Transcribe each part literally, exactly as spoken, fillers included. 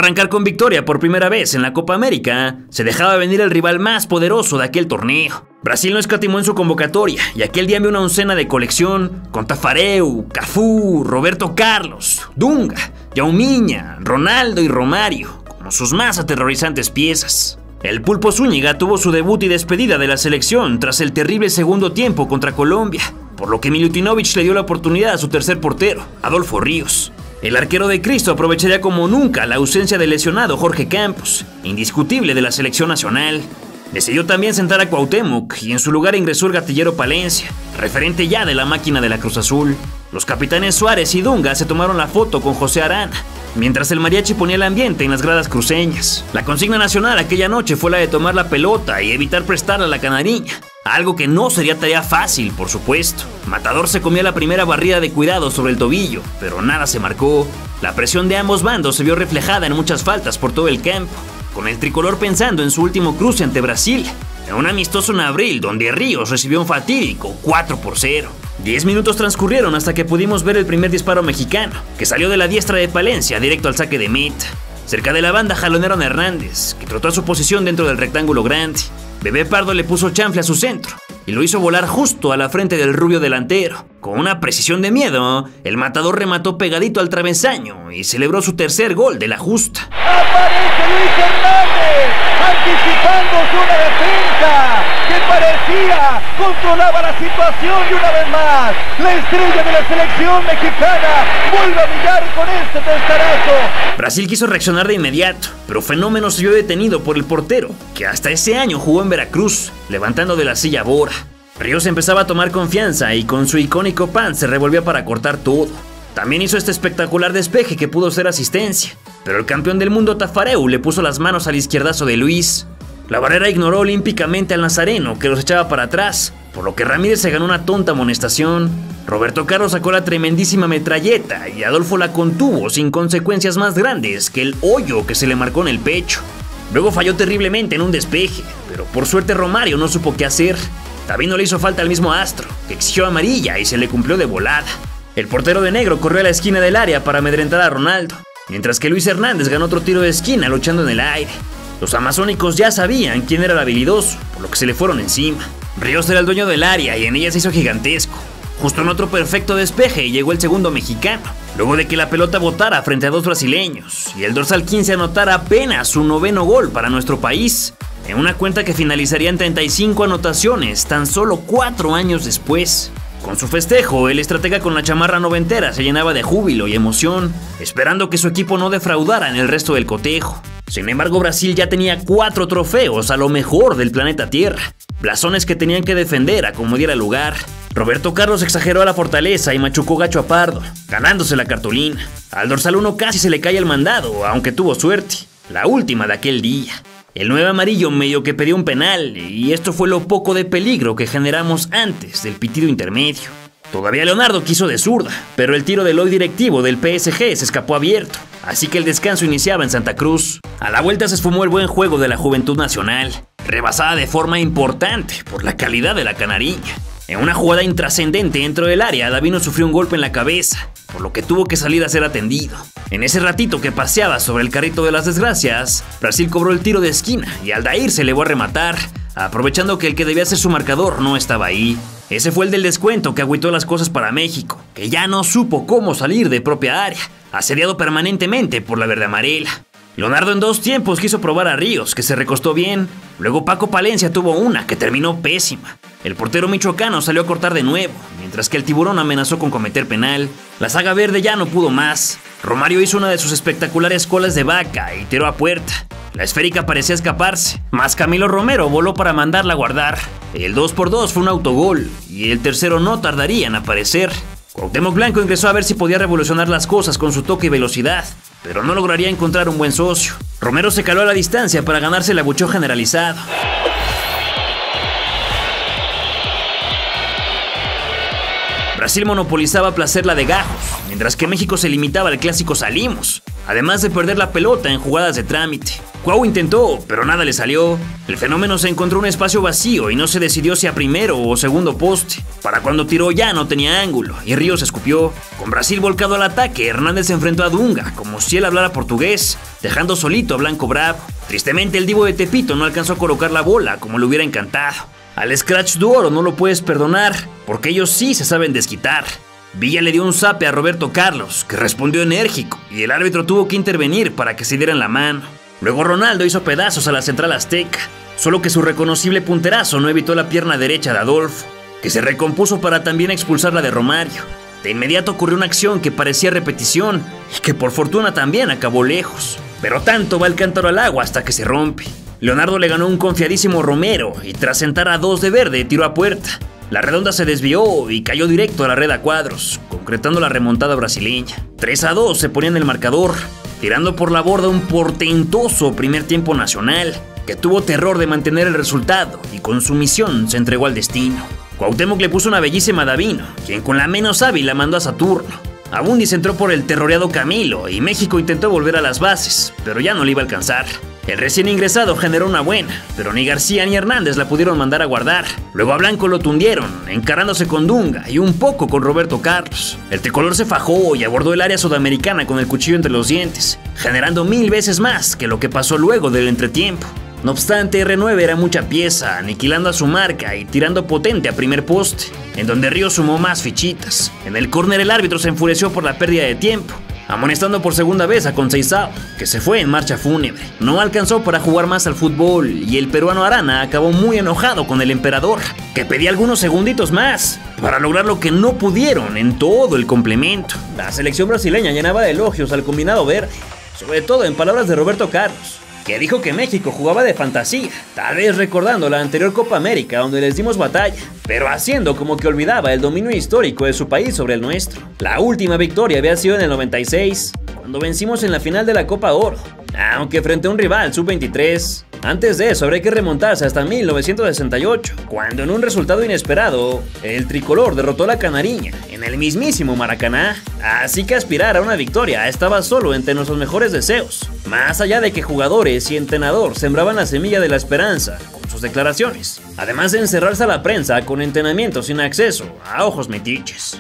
arrancar con victoria por primera vez en la Copa América, se dejaba venir el rival más poderoso de aquel torneo. Brasil no escatimó en su convocatoria y aquel día envió una oncena de colección con Taffarel, Cafú, Roberto Carlos, Dunga, Jaumiña, Ronaldo y Romario como sus más aterrorizantes piezas. El Pulpo Zúñiga tuvo su debut y despedida de la selección tras el terrible segundo tiempo contra Colombia, por lo que Milutinovic le dio la oportunidad a su tercer portero, Adolfo Ríos. El arquero de Cristo aprovecharía como nunca la ausencia del lesionado Jorge Campos, indiscutible de la selección nacional. Decidió también sentar a Cuauhtémoc y en su lugar ingresó el gatillero Palencia, referente ya de la máquina de la Cruz Azul. Los capitanes Suárez y Dunga se tomaron la foto con José Arana, mientras el mariachi ponía el ambiente en las gradas cruceñas. La consigna nacional aquella noche fue la de tomar la pelota y evitar prestarla a la canariña, algo que no sería tarea fácil, por supuesto. Matador se comía la primera barrida de cuidado sobre el tobillo, pero nada se marcó. La presión de ambos bandos se vio reflejada en muchas faltas por todo el campo, con el tricolor pensando en su último cruce ante Brasil, en un amistoso en abril donde Ríos recibió un fatídico cuatro por cero. Diez minutos transcurrieron hasta que pudimos ver el primer disparo mexicano, que salió de la diestra de Palencia directo al saque de meta. Cerca de la banda jalonearon a Hernández, que trotó a su posición dentro del rectángulo grande. Bebé Pardo le puso chanfle a su centro y lo hizo volar justo a la frente del rubio delantero. Con una precisión de miedo, el matador remató pegadito al travesaño y celebró su tercer gol de la justa. ¡Aparece Luis Hernández! Anticipándose una defensa que parecía controlaba la situación y una vez más la estrella de la selección mexicana vuelve a brillar con este testarazo. Brasil quiso reaccionar de inmediato, pero Fenómeno se vio detenido por el portero, que hasta ese año jugó en Veracruz, levantando de la silla a Bora. Ríos empezaba a tomar confianza y con su icónico pan se revolvía para cortar todo. También hizo este espectacular despeje que pudo ser asistencia, pero el campeón del mundo Taffarel le puso las manos al izquierdazo de Luis. La barrera ignoró olímpicamente al nazareno, que los echaba para atrás, por lo que Ramírez se ganó una tonta amonestación. Roberto Carlos sacó la tremendísima metralleta y Adolfo la contuvo sin consecuencias más grandes que el hoyo que se le marcó en el pecho. Luego falló terriblemente en un despeje, pero por suerte Romario no supo qué hacer. También no le hizo falta al mismo Astro, que exigió amarilla y se le cumplió de volada. El portero de negro corrió a la esquina del área para amedrentar a Ronaldo, mientras que Luis Hernández ganó otro tiro de esquina luchando en el aire. Los amazónicos ya sabían quién era el habilidoso, por lo que se le fueron encima. Ríos era el dueño del área y en ella se hizo gigantesco. Justo en otro perfecto despeje llegó el segundo mexicano, luego de que la pelota botara frente a dos brasileños y el dorsal quince anotara apenas su noveno gol para nuestro país, en una cuenta que finalizaría en treinta y cinco anotaciones tan solo cuatro años después. Con su festejo, el estratega con la chamarra noventera se llenaba de júbilo y emoción, esperando que su equipo no defraudara en el resto del cotejo. Sin embargo, Brasil ya tenía cuatro trofeos a lo mejor del planeta Tierra, blasones que tenían que defender a como diera lugar. Roberto Carlos exageró a la fortaleza y machucó gacho a Pardo, ganándose la cartulina. Al dorsal uno casi se le cae el mandado, aunque tuvo suerte, la última de aquel día. El nueve amarillo medio que pidió un penal, y esto fue lo poco de peligro que generamos antes del pitido intermedio. Todavía Leonardo quiso de zurda, pero el tiro del hoy directivo del P S G se escapó abierto, así que el descanso iniciaba en Santa Cruz. A la vuelta se esfumó el buen juego de la Juventud Nacional, rebasada de forma importante por la calidad de la canariña. En una jugada intrascendente dentro del área, Davino sufrió un golpe en la cabeza, por lo que tuvo que salir a ser atendido. En ese ratito que paseaba sobre el carrito de las desgracias, Brasil cobró el tiro de esquina y Aldair se elevó a rematar, aprovechando que el que debía ser su marcador no estaba ahí. Ese fue el del descuento que agüitó las cosas para México, que ya no supo cómo salir de propia área, asediado permanentemente por la verde amarela. Leonardo en dos tiempos quiso probar a Ríos, que se recostó bien. Luego Paco Palencia tuvo una que terminó pésima. El portero michoacano salió a cortar de nuevo, mientras que el tiburón amenazó con cometer penal. La saga verde ya no pudo más. Romario hizo una de sus espectaculares colas de vaca y tiró a puerta. La esférica parecía escaparse, mas Camilo Romero voló para mandarla a guardar. El dos por dos fue un autogol, y el tercero no tardaría en aparecer. Cuauhtémoc Blanco ingresó a ver si podía revolucionar las cosas con su toque y velocidad, pero no lograría encontrar un buen socio. Romero se caló a la distancia para ganarse el abucheo generalizado. Brasil monopolizaba placer la de gajos, mientras que México se limitaba al clásico salimos, además de perder la pelota en jugadas de trámite. Cuau intentó, pero nada le salió. El fenómeno se encontró un espacio vacío y no se decidió si a primero o segundo poste. Para cuando tiró ya no tenía ángulo y Ríos escupió. Con Brasil volcado al ataque, Hernández se enfrentó a Dunga como si él hablara portugués, dejando solito a Blanco Bravo. Tristemente el Divo de Tepito no alcanzó a colocar la bola como le hubiera encantado. Al Scratch du Oro no lo puedes perdonar, porque ellos sí se saben desquitar. Villa le dio un zape a Roberto Carlos, que respondió enérgico, y el árbitro tuvo que intervenir para que se dieran la mano. Luego Ronaldo hizo pedazos a la central azteca, solo que su reconocible punterazo no evitó la pierna derecha de Adolfo, que se recompuso para también expulsar la de Romario. De inmediato ocurrió una acción que parecía repetición, y que por fortuna también acabó lejos. Pero tanto va el cántaro al agua hasta que se rompe. Leonardo le ganó un confiadísimo Romero, y tras sentar a dos de verde, tiró a puerta. La redonda se desvió y cayó directo a la red a cuadros, concretando la remontada brasileña. tres a dos se ponía en el marcador, tirando por la borda un portentoso primer tiempo nacional, que tuvo terror de mantener el resultado y con su misión se entregó al destino. Cuauhtémoc le puso una bellísima a Davino, quien con la menos hábil la mandó a Saturno. Abundis entró por el terroreado Camilo y México intentó volver a las bases, pero ya no le iba a alcanzar. El recién ingresado generó una buena, pero ni García ni Hernández la pudieron mandar a guardar. Luego a Blanco lo tundieron, encarándose con Dunga y un poco con Roberto Carlos. El tricolor se fajó y abordó el área sudamericana con el cuchillo entre los dientes, generando mil veces más que lo que pasó luego del entretiempo. No obstante, erre nueve era mucha pieza, aniquilando a su marca y tirando potente a primer poste, en donde Ríos sumó más fichitas. En el córner el árbitro se enfureció por la pérdida de tiempo, amonestando por segunda vez a Conceição, que se fue en marcha fúnebre. No alcanzó para jugar más al fútbol y el peruano Arana acabó muy enojado con el emperador, que pedía algunos segunditos más para lograr lo que no pudieron en todo el complemento. La selección brasileña llenaba de elogios al combinado verde, sobre todo en palabras de Roberto Carlos, que dijo que México jugaba de fantasía, tal vez recordando la anterior Copa América donde les dimos batalla, pero haciendo como que olvidaba el dominio histórico de su país sobre el nuestro. La última victoria había sido en el noventa y seis, cuando vencimos en la final de la Copa Oro, aunque frente a un rival sub veintitrés. Antes de eso habría que remontarse hasta mil novecientos sesenta y ocho, cuando en un resultado inesperado, el tricolor derrotó a la Canariña en el mismísimo Maracaná. Así que aspirar a una victoria estaba solo entre nuestros mejores deseos, más allá de que jugadores y entrenador sembraban la semilla de la esperanza con sus declaraciones, además de encerrarse a la prensa con entrenamiento sin acceso a ojos metiches.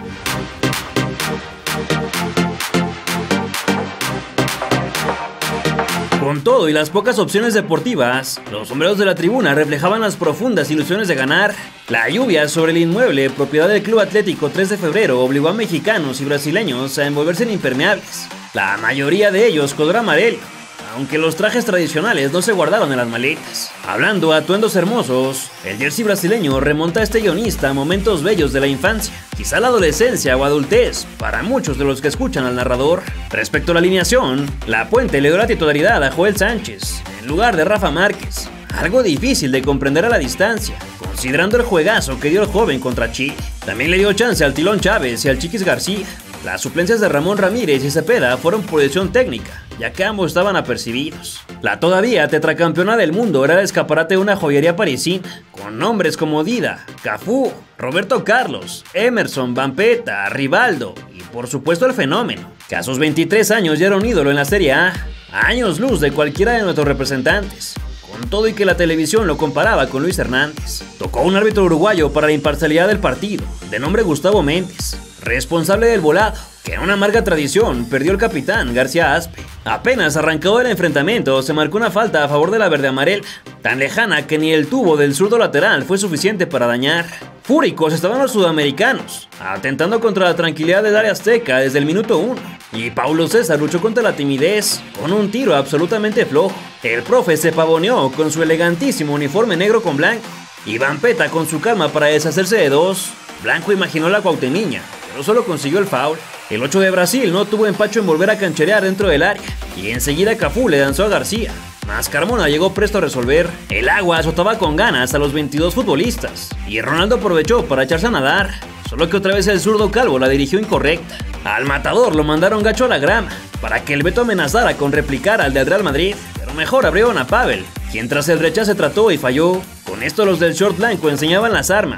Con todo y las pocas opciones deportivas, los sombreros de la tribuna reflejaban las profundas ilusiones de ganar. La lluvia sobre el inmueble, propiedad del Club Atlético tres de febrero, obligó a mexicanos y brasileños a envolverse en impermeables, la mayoría de ellos color amarillo, aunque los trajes tradicionales no se guardaron en las maletas. Hablando de atuendos hermosos, el jersey brasileño remonta a este guionista a momentos bellos de la infancia, quizá la adolescencia o adultez, para muchos de los que escuchan al narrador. Respecto a la alineación, La Puente le dio la titularidad a Joel Sánchez, en lugar de Rafa Márquez, algo difícil de comprender a la distancia, considerando el juegazo que dio el joven contra Chile. También le dio chance al Tilón Chávez y al Chiquis García. Las suplencias de Ramón Ramírez y Cepeda fueron por decisión técnica, ya que ambos estaban apercibidos. La todavía tetracampeona del mundo era el escaparate de una joyería parisina, con nombres como Dida, Cafú, Roberto Carlos, Emerson, Vampeta, Rivaldo y por supuesto el fenómeno, que a sus veintitrés años ya era un ídolo en la Serie A, a años luz de cualquiera de nuestros representantes. Con todo y que la televisión lo comparaba con Luis Hernández. Tocó un árbitro uruguayo para la imparcialidad del partido, de nombre Gustavo Méndez, responsable del volado, que en una amarga tradición perdió el capitán García Aspe. Apenas arrancado el enfrentamiento, se marcó una falta a favor de la verde amarela, tan lejana que ni el tubo del zurdo lateral fue suficiente para dañar. Fúricos estaban los sudamericanos, atentando contra la tranquilidad del área azteca desde el minuto uno, y Paulo César luchó contra la timidez con un tiro absolutamente flojo. El profe se pavoneó con su elegantísimo uniforme negro con blanco, y Vampeta con su calma para deshacerse de dos. Blanco imaginó la cuauhtemiña, pero solo consiguió el foul. El ocho de Brasil no tuvo empacho en volver a cancherear dentro del área, y enseguida Cafú le danzó a García. Mas Carmona llegó presto a resolver. El agua azotaba con ganas a los veintidós futbolistas, y Ronaldo aprovechó para echarse a nadar, solo que otra vez el zurdo calvo la dirigió incorrecta. Al matador lo mandaron gacho a la grama, para que el Beto amenazara con replicar al del Real Madrid, pero mejor abrieron a Pavel, quien tras el rechace trató y falló. Con esto los del short blanco enseñaban las armas,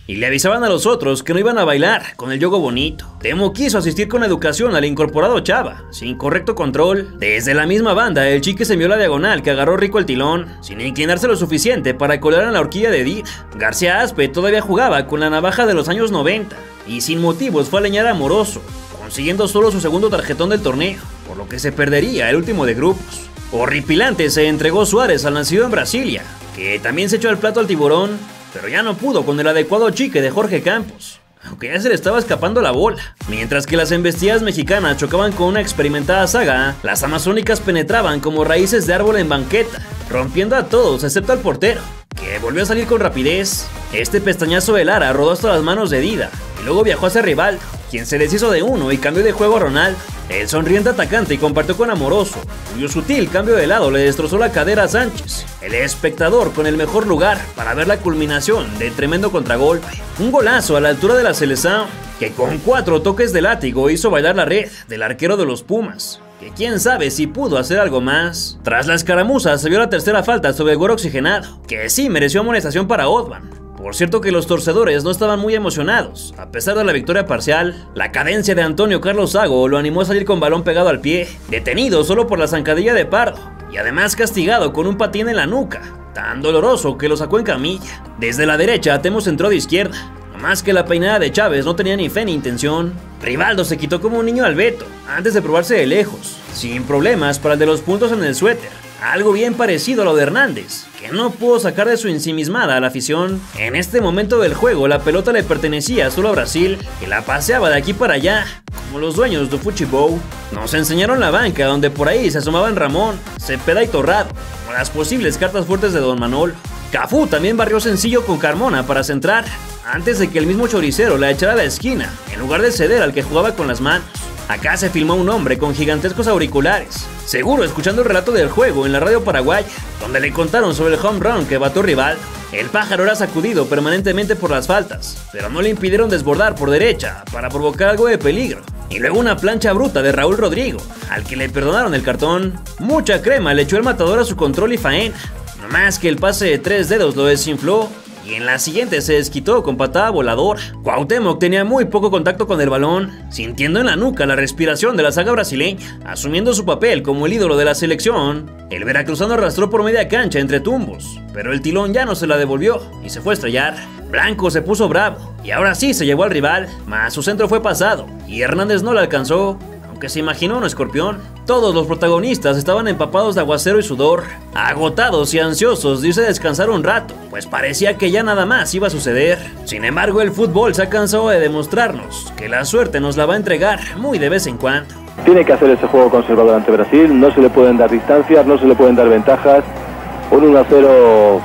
y le avisaban a los otros que no iban a bailar con el yogo bonito. Temo quiso asistir con educación al incorporado Chava, sin correcto control. Desde la misma banda, el Chique se envió la diagonal que agarró rico el tilón, sin inclinarse lo suficiente para colar en la horquilla de Dida. García Aspe todavía jugaba con la navaja de los años noventa, y sin motivos fue a leñar a Amoroso, consiguiendo solo su segundo tarjetón del torneo, por lo que se perdería el último de grupos. Horripilante se entregó Suárez al nacido en Brasilia, que también se echó al plato al tiburón, pero ya no pudo con el adecuado Chique de Jorge Campos, aunque ya se le estaba escapando la bola. Mientras que las embestidas mexicanas chocaban con una experimentada Saga, las amazónicas penetraban como raíces de árbol en banqueta, rompiendo a todos excepto al portero, que volvió a salir con rapidez. Este pestañazo de Lara rodó hasta las manos de Dida, y luego viajó hacia Rivaldo, quien se deshizo de uno y cambió de juego a Ronaldo, el sonriente atacante, y compartió con Amoroso, cuyo sutil cambio de lado le destrozó la cadera a Sánchez, el espectador con el mejor lugar para ver la culminación del tremendo contragolpe. Un golazo a la altura de la Seleção, que con cuatro toques de látigo hizo bailar la red del arquero de los Pumas, que quién sabe si pudo hacer algo más. Tras la escaramuza se vio la tercera falta sobre el Güero Oxigenado, que sí mereció amonestación para Odvan. Por cierto que los torcedores no estaban muy emocionados, a pesar de la victoria parcial. La cadencia de Antonio Carlos Zago lo animó a salir con balón pegado al pie, detenido solo por la zancadilla de Pardo, y además castigado con un patín en la nuca, tan doloroso que lo sacó en camilla. Desde la derecha, Temos entró de izquierda, más que la peinada de Chávez no tenía ni fe ni intención. Rivaldo se quitó como un niño al Beto, antes de probarse de lejos, sin problemas para el de los puntos en el suéter. Algo bien parecido a lo de Hernández, que no pudo sacar de su ensimismada a la afición. En este momento del juego la pelota le pertenecía solo a Brasil, que la paseaba de aquí para allá, como los dueños de Futebol. Nos enseñaron la banca, donde por ahí se asomaban Ramón, Cepeda y Torrado, como las posibles cartas fuertes de Don Manolo. Cafú también barrió sencillo con Carmona para centrar, antes de que el mismo choricero la echara a la esquina, en lugar de ceder al que jugaba con las manos. Acá se filmó un hombre con gigantescos auriculares, seguro escuchando el relato del juego en la radio paraguaya, donde le contaron sobre el home run que batió Rivaldo. El pájaro era sacudido permanentemente por las faltas, pero no le impidieron desbordar por derecha para provocar algo de peligro. Y luego una plancha bruta de Raúl Rodrigo, al que le perdonaron el cartón. Mucha crema le echó el matador a su control y faena, no más que el pase de tres dedos lo desinfló, y en la siguiente se desquitó con patada voladora. Cuauhtémoc tenía muy poco contacto con el balón, sintiendo en la nuca la respiración de la saga brasileña. Asumiendo su papel como el ídolo de la selección, el veracruzano arrastró por media cancha entre tumbos, pero el tilón ya no se la devolvió y se fue a estrellar. Blanco se puso bravo y ahora sí se llevó al rival, mas su centro fue pasado y Hernández no la alcanzó, que se imaginó un escorpión. Todos los protagonistas estaban empapados de aguacero y sudor, agotados y ansiosos de irse a descansar un rato, pues parecía que ya nada más iba a suceder. Sin embargo, el fútbol se ha cansado de demostrarnos que la suerte nos la va a entregar muy de vez en cuando. Tiene que hacer ese juego conservador ante Brasil, no se le pueden dar distancias, no se le pueden dar ventajas. Un uno a cero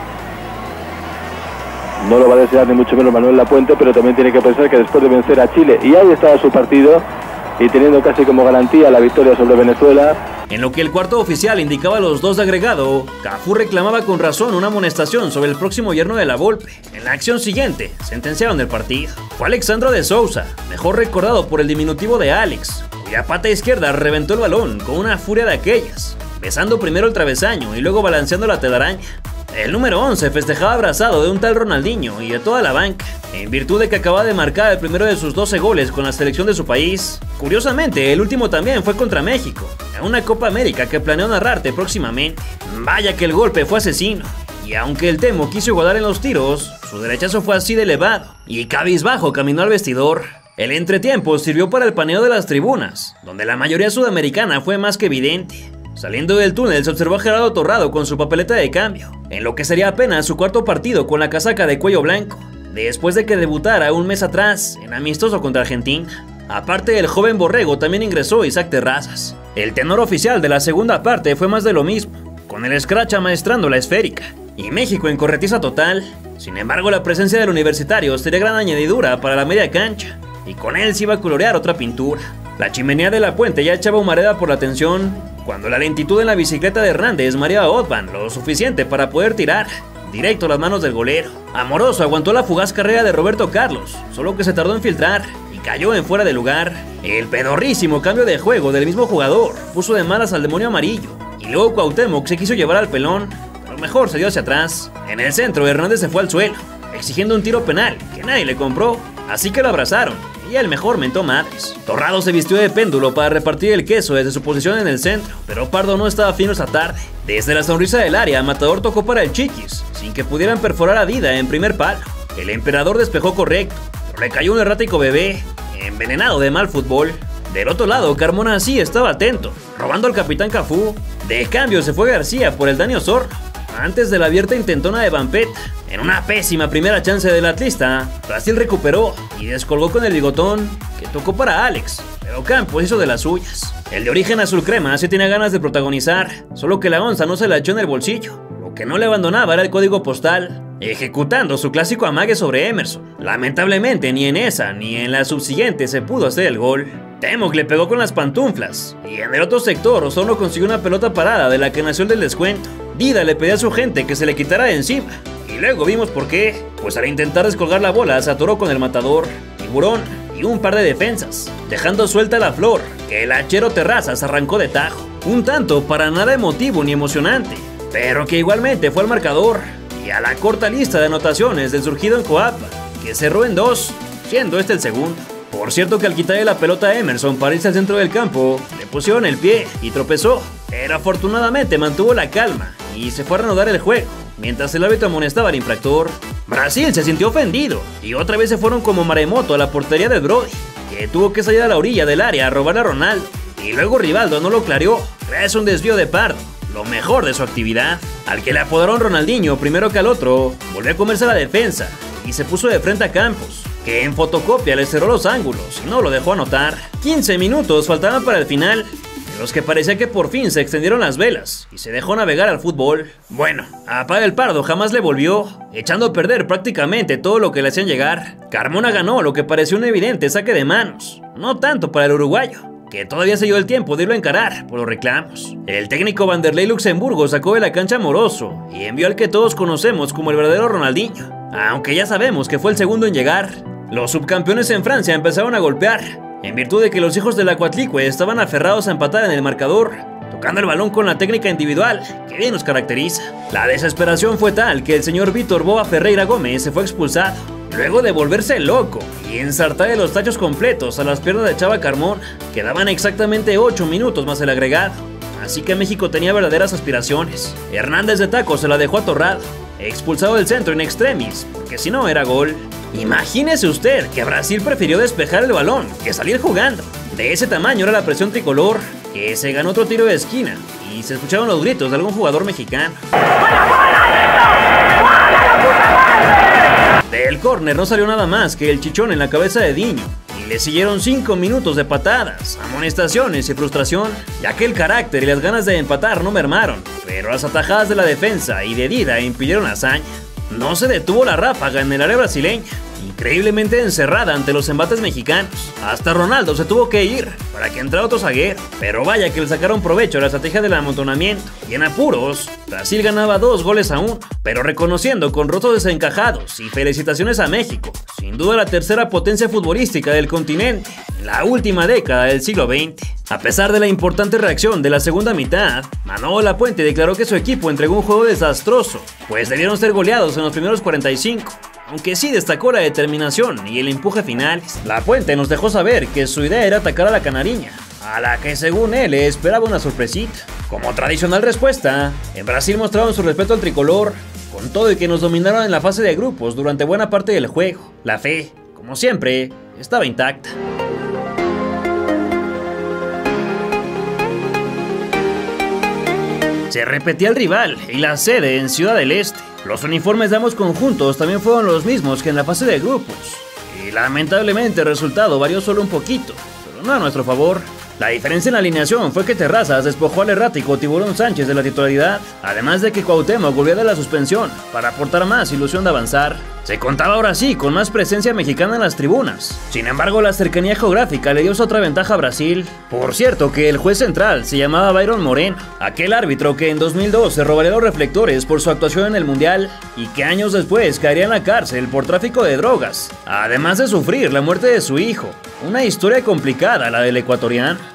no lo va a desear ni mucho menos Manuel Lapuente, pero también tiene que pensar que después de vencer a Chile, y ahí estaba su partido, y teniendo casi como garantía la victoria sobre Venezuela. En lo que el cuarto oficial indicaba a los dos de agregado, Cafú reclamaba con razón una amonestación sobre el próximo yerno de la Volpe. En la acción siguiente, sentenciaron el partido. Fue Alexandro de Sousa, mejor recordado por el diminutivo de Alex, cuya pata izquierda reventó el balón con una furia de aquellas, besando primero el travesaño y luego balanceando la telaraña. El número once festejaba abrazado de un tal Ronaldinho y de toda la banca, en virtud de que acababa de marcar el primero de sus doce goles con la selección de su país. Curiosamente, el último también fue contra México, en una Copa América que planeo narrarte próximamente. Vaya que el golpe fue asesino, y aunque el Temo quiso igualar en los tiros, su derechazo fue así de elevado, y cabizbajo caminó al vestidor. El entretiempo sirvió para el paneo de las tribunas, donde la mayoría sudamericana fue más que evidente. Saliendo del túnel se observó a Gerardo Torrado con su papeleta de cambio, en lo que sería apenas su cuarto partido con la casaca de cuello blanco, después de que debutara un mes atrás en amistoso contra Argentina. Aparte del joven borrego también ingresó Isaac Terrazas. El tenor oficial de la segunda parte fue más de lo mismo, con el scratch amaestrando la esférica, y México en corretiza total. Sin embargo, la presencia del universitario sería gran añadidura para la media cancha, y con él se iba a colorear otra pintura. La chimenea de la Puente ya echaba humareda por la tensión, cuando la lentitud en la bicicleta de Hernández mareaba a Odvan lo suficiente para poder tirar directo a las manos del golero. Amoroso aguantó la fugaz carrera de Roberto Carlos, solo que se tardó en filtrar y cayó en fuera de lugar. El pedorrísimo cambio de juego del mismo jugador puso de malas al demonio amarillo, y luego Cuauhtémoc se quiso llevar al pelón, lo mejor se dio hacia atrás. En el centro, Hernández se fue al suelo, exigiendo un tiro penal que nadie le compró, así que lo abrazaron y el mejor mentó madres. Torrado se vistió de péndulo para repartir el queso desde su posición en el centro, pero Pardo no estaba fino esa tarde. Desde la sonrisa del área, Matador tocó para el Chiquis, sin que pudieran perforar a Dida en primer palo. El emperador despejó correcto, pero le cayó un errático bebé, envenenado de mal fútbol. Del otro lado, Carmona sí estaba atento, robando al capitán Cafú. De cambio se fue García por el Dani Osorno, antes de la abierta intentona de Vampeta. En una pésima primera chance del atlista, Brasil recuperó y descolgó con el bigotón, que tocó para Alex, pero Campos hizo de las suyas. El de origen azul crema sí tenía ganas de protagonizar, solo que la onza no se la echó en el bolsillo. Lo que no le abandonaba era el código postal, ejecutando su clásico amague sobre Emerson. Lamentablemente ni en esa ni en la subsiguiente se pudo hacer el gol. Temoc le pegó con las pantuflas, y en el otro sector Osorno consiguió una pelota parada de la que nació el del descuento. Dida le pedía a su gente que se le quitara de encima, y luego vimos por qué, pues al intentar descolgar la bola se atoró con el Matador, Tiburón y un par de defensas, dejando suelta la flor, que el hachero Terrazas arrancó de tajo. Un tanto para nada emotivo ni emocionante, pero que igualmente fue al marcador y a la corta lista de anotaciones del surgido en Coapa, que cerró en dos, siendo este el segundo. Por cierto que al quitarle la pelota a Emerson para irse al centro del campo, le pusieron el pie y tropezó, pero afortunadamente mantuvo la calma y se fue a reanudar el juego, mientras el árbitro amonestaba al infractor. Brasil se sintió ofendido y otra vez se fueron como maremoto a la portería del Brody, que tuvo que salir a la orilla del área a robar a Ronaldo, y luego Rivaldo no lo clareó gracias a un desvío de Pardo, lo mejor de su actividad. Al que le apodaron Ronaldinho primero que al otro, volvió a comerse la defensa y se puso de frente a Campos, que en fotocopia le cerró los ángulos y no lo dejó anotar. quince minutos faltaban para el final, en los que parecía que por fin se extendieron las velas y se dejó navegar al fútbol. Bueno, a Paga el Pardo jamás le volvió, echando a perder prácticamente todo lo que le hacían llegar. Carmona ganó lo que pareció un evidente saque de manos, no tanto para el uruguayo, que todavía se dio el tiempo de irlo a encarar por los reclamos. El técnico Vanderlei Luxemburgo sacó de la cancha a Moroso y envió al que todos conocemos como el verdadero Ronaldinho, aunque ya sabemos que fue el segundo en llegar. Los subcampeones en Francia empezaron a golpear, en virtud de que los hijos del Acuatlicue estaban aferrados a empatar en el marcador, tocando el balón con la técnica individual que bien nos caracteriza. La desesperación fue tal que el señor Víctor Boa Ferreira Gómez se fue expulsado, luego de volverse loco y ensartarle los tachos completos a las piernas de Chava Carmona. Quedaban exactamente ocho minutos más el agregado, así que México tenía verdaderas aspiraciones. Hernández de taco se la dejó a Torrado, expulsado del centro in extremis, porque si no era gol. Imagínese usted que Brasil prefirió despejar el balón que salir jugando. De ese tamaño era la presión tricolor, que se ganó otro tiro de esquina y se escucharon los gritos de algún jugador mexicano. Del córner no salió nada más que el chichón en la cabeza de Diño, y le siguieron cinco minutos de patadas, amonestaciones y frustración, ya que el carácter y las ganas de empatar no mermaron, pero las atajadas de la defensa y de Dida impidieron hazaña. No se detuvo la ráfaga en el área brasileña, increíblemente encerrada ante los embates mexicanos. Hasta Ronaldo se tuvo que ir para que entrara otro zaguero, pero vaya que le sacaron provecho a la estrategia del amontonamiento, y en apuros, Brasil ganaba dos goles a uno, pero reconociendo con rostros desencajados y felicitaciones a México, sin duda la tercera potencia futbolística del continente, en la última década del siglo veinte. A pesar de la importante reacción de la segunda mitad, Manolo Lapuente declaró que su equipo entregó un juego desastroso, pues debieron ser goleados en los primeros cuarenta y cinco, aunque sí destacó la determinación y el empuje finales. Lapuente nos dejó saber que su idea era atacar a la canariña, a la que según él le esperaba una sorpresita. Como tradicional respuesta, en Brasil mostraron su respeto al tricolor, con todo y que nos dominaron en la fase de grupos durante buena parte del juego. La fe, como siempre, estaba intacta. Se repetía el rival y la sede en Ciudad del Este. Los uniformes de ambos conjuntos también fueron los mismos que en la fase de grupos, y lamentablemente el resultado varió solo un poquito, pero no a nuestro favor. La diferencia en la alineación fue que Terrazas despojó al errático Tiburón Sánchez de la titularidad, además de que Cuauhtémoc volvió de la suspensión para aportar más ilusión de avanzar. Se contaba ahora sí con más presencia mexicana en las tribunas. Sin embargo, la cercanía geográfica le dio otra ventaja a Brasil. Por cierto que el juez central se llamaba Byron Moreno, aquel árbitro que en dos mil dos se robaría los reflectores por su actuación en el Mundial y que años después caería en la cárcel por tráfico de drogas, además de sufrir la muerte de su hijo. Una historia complicada la del ecuatoriano.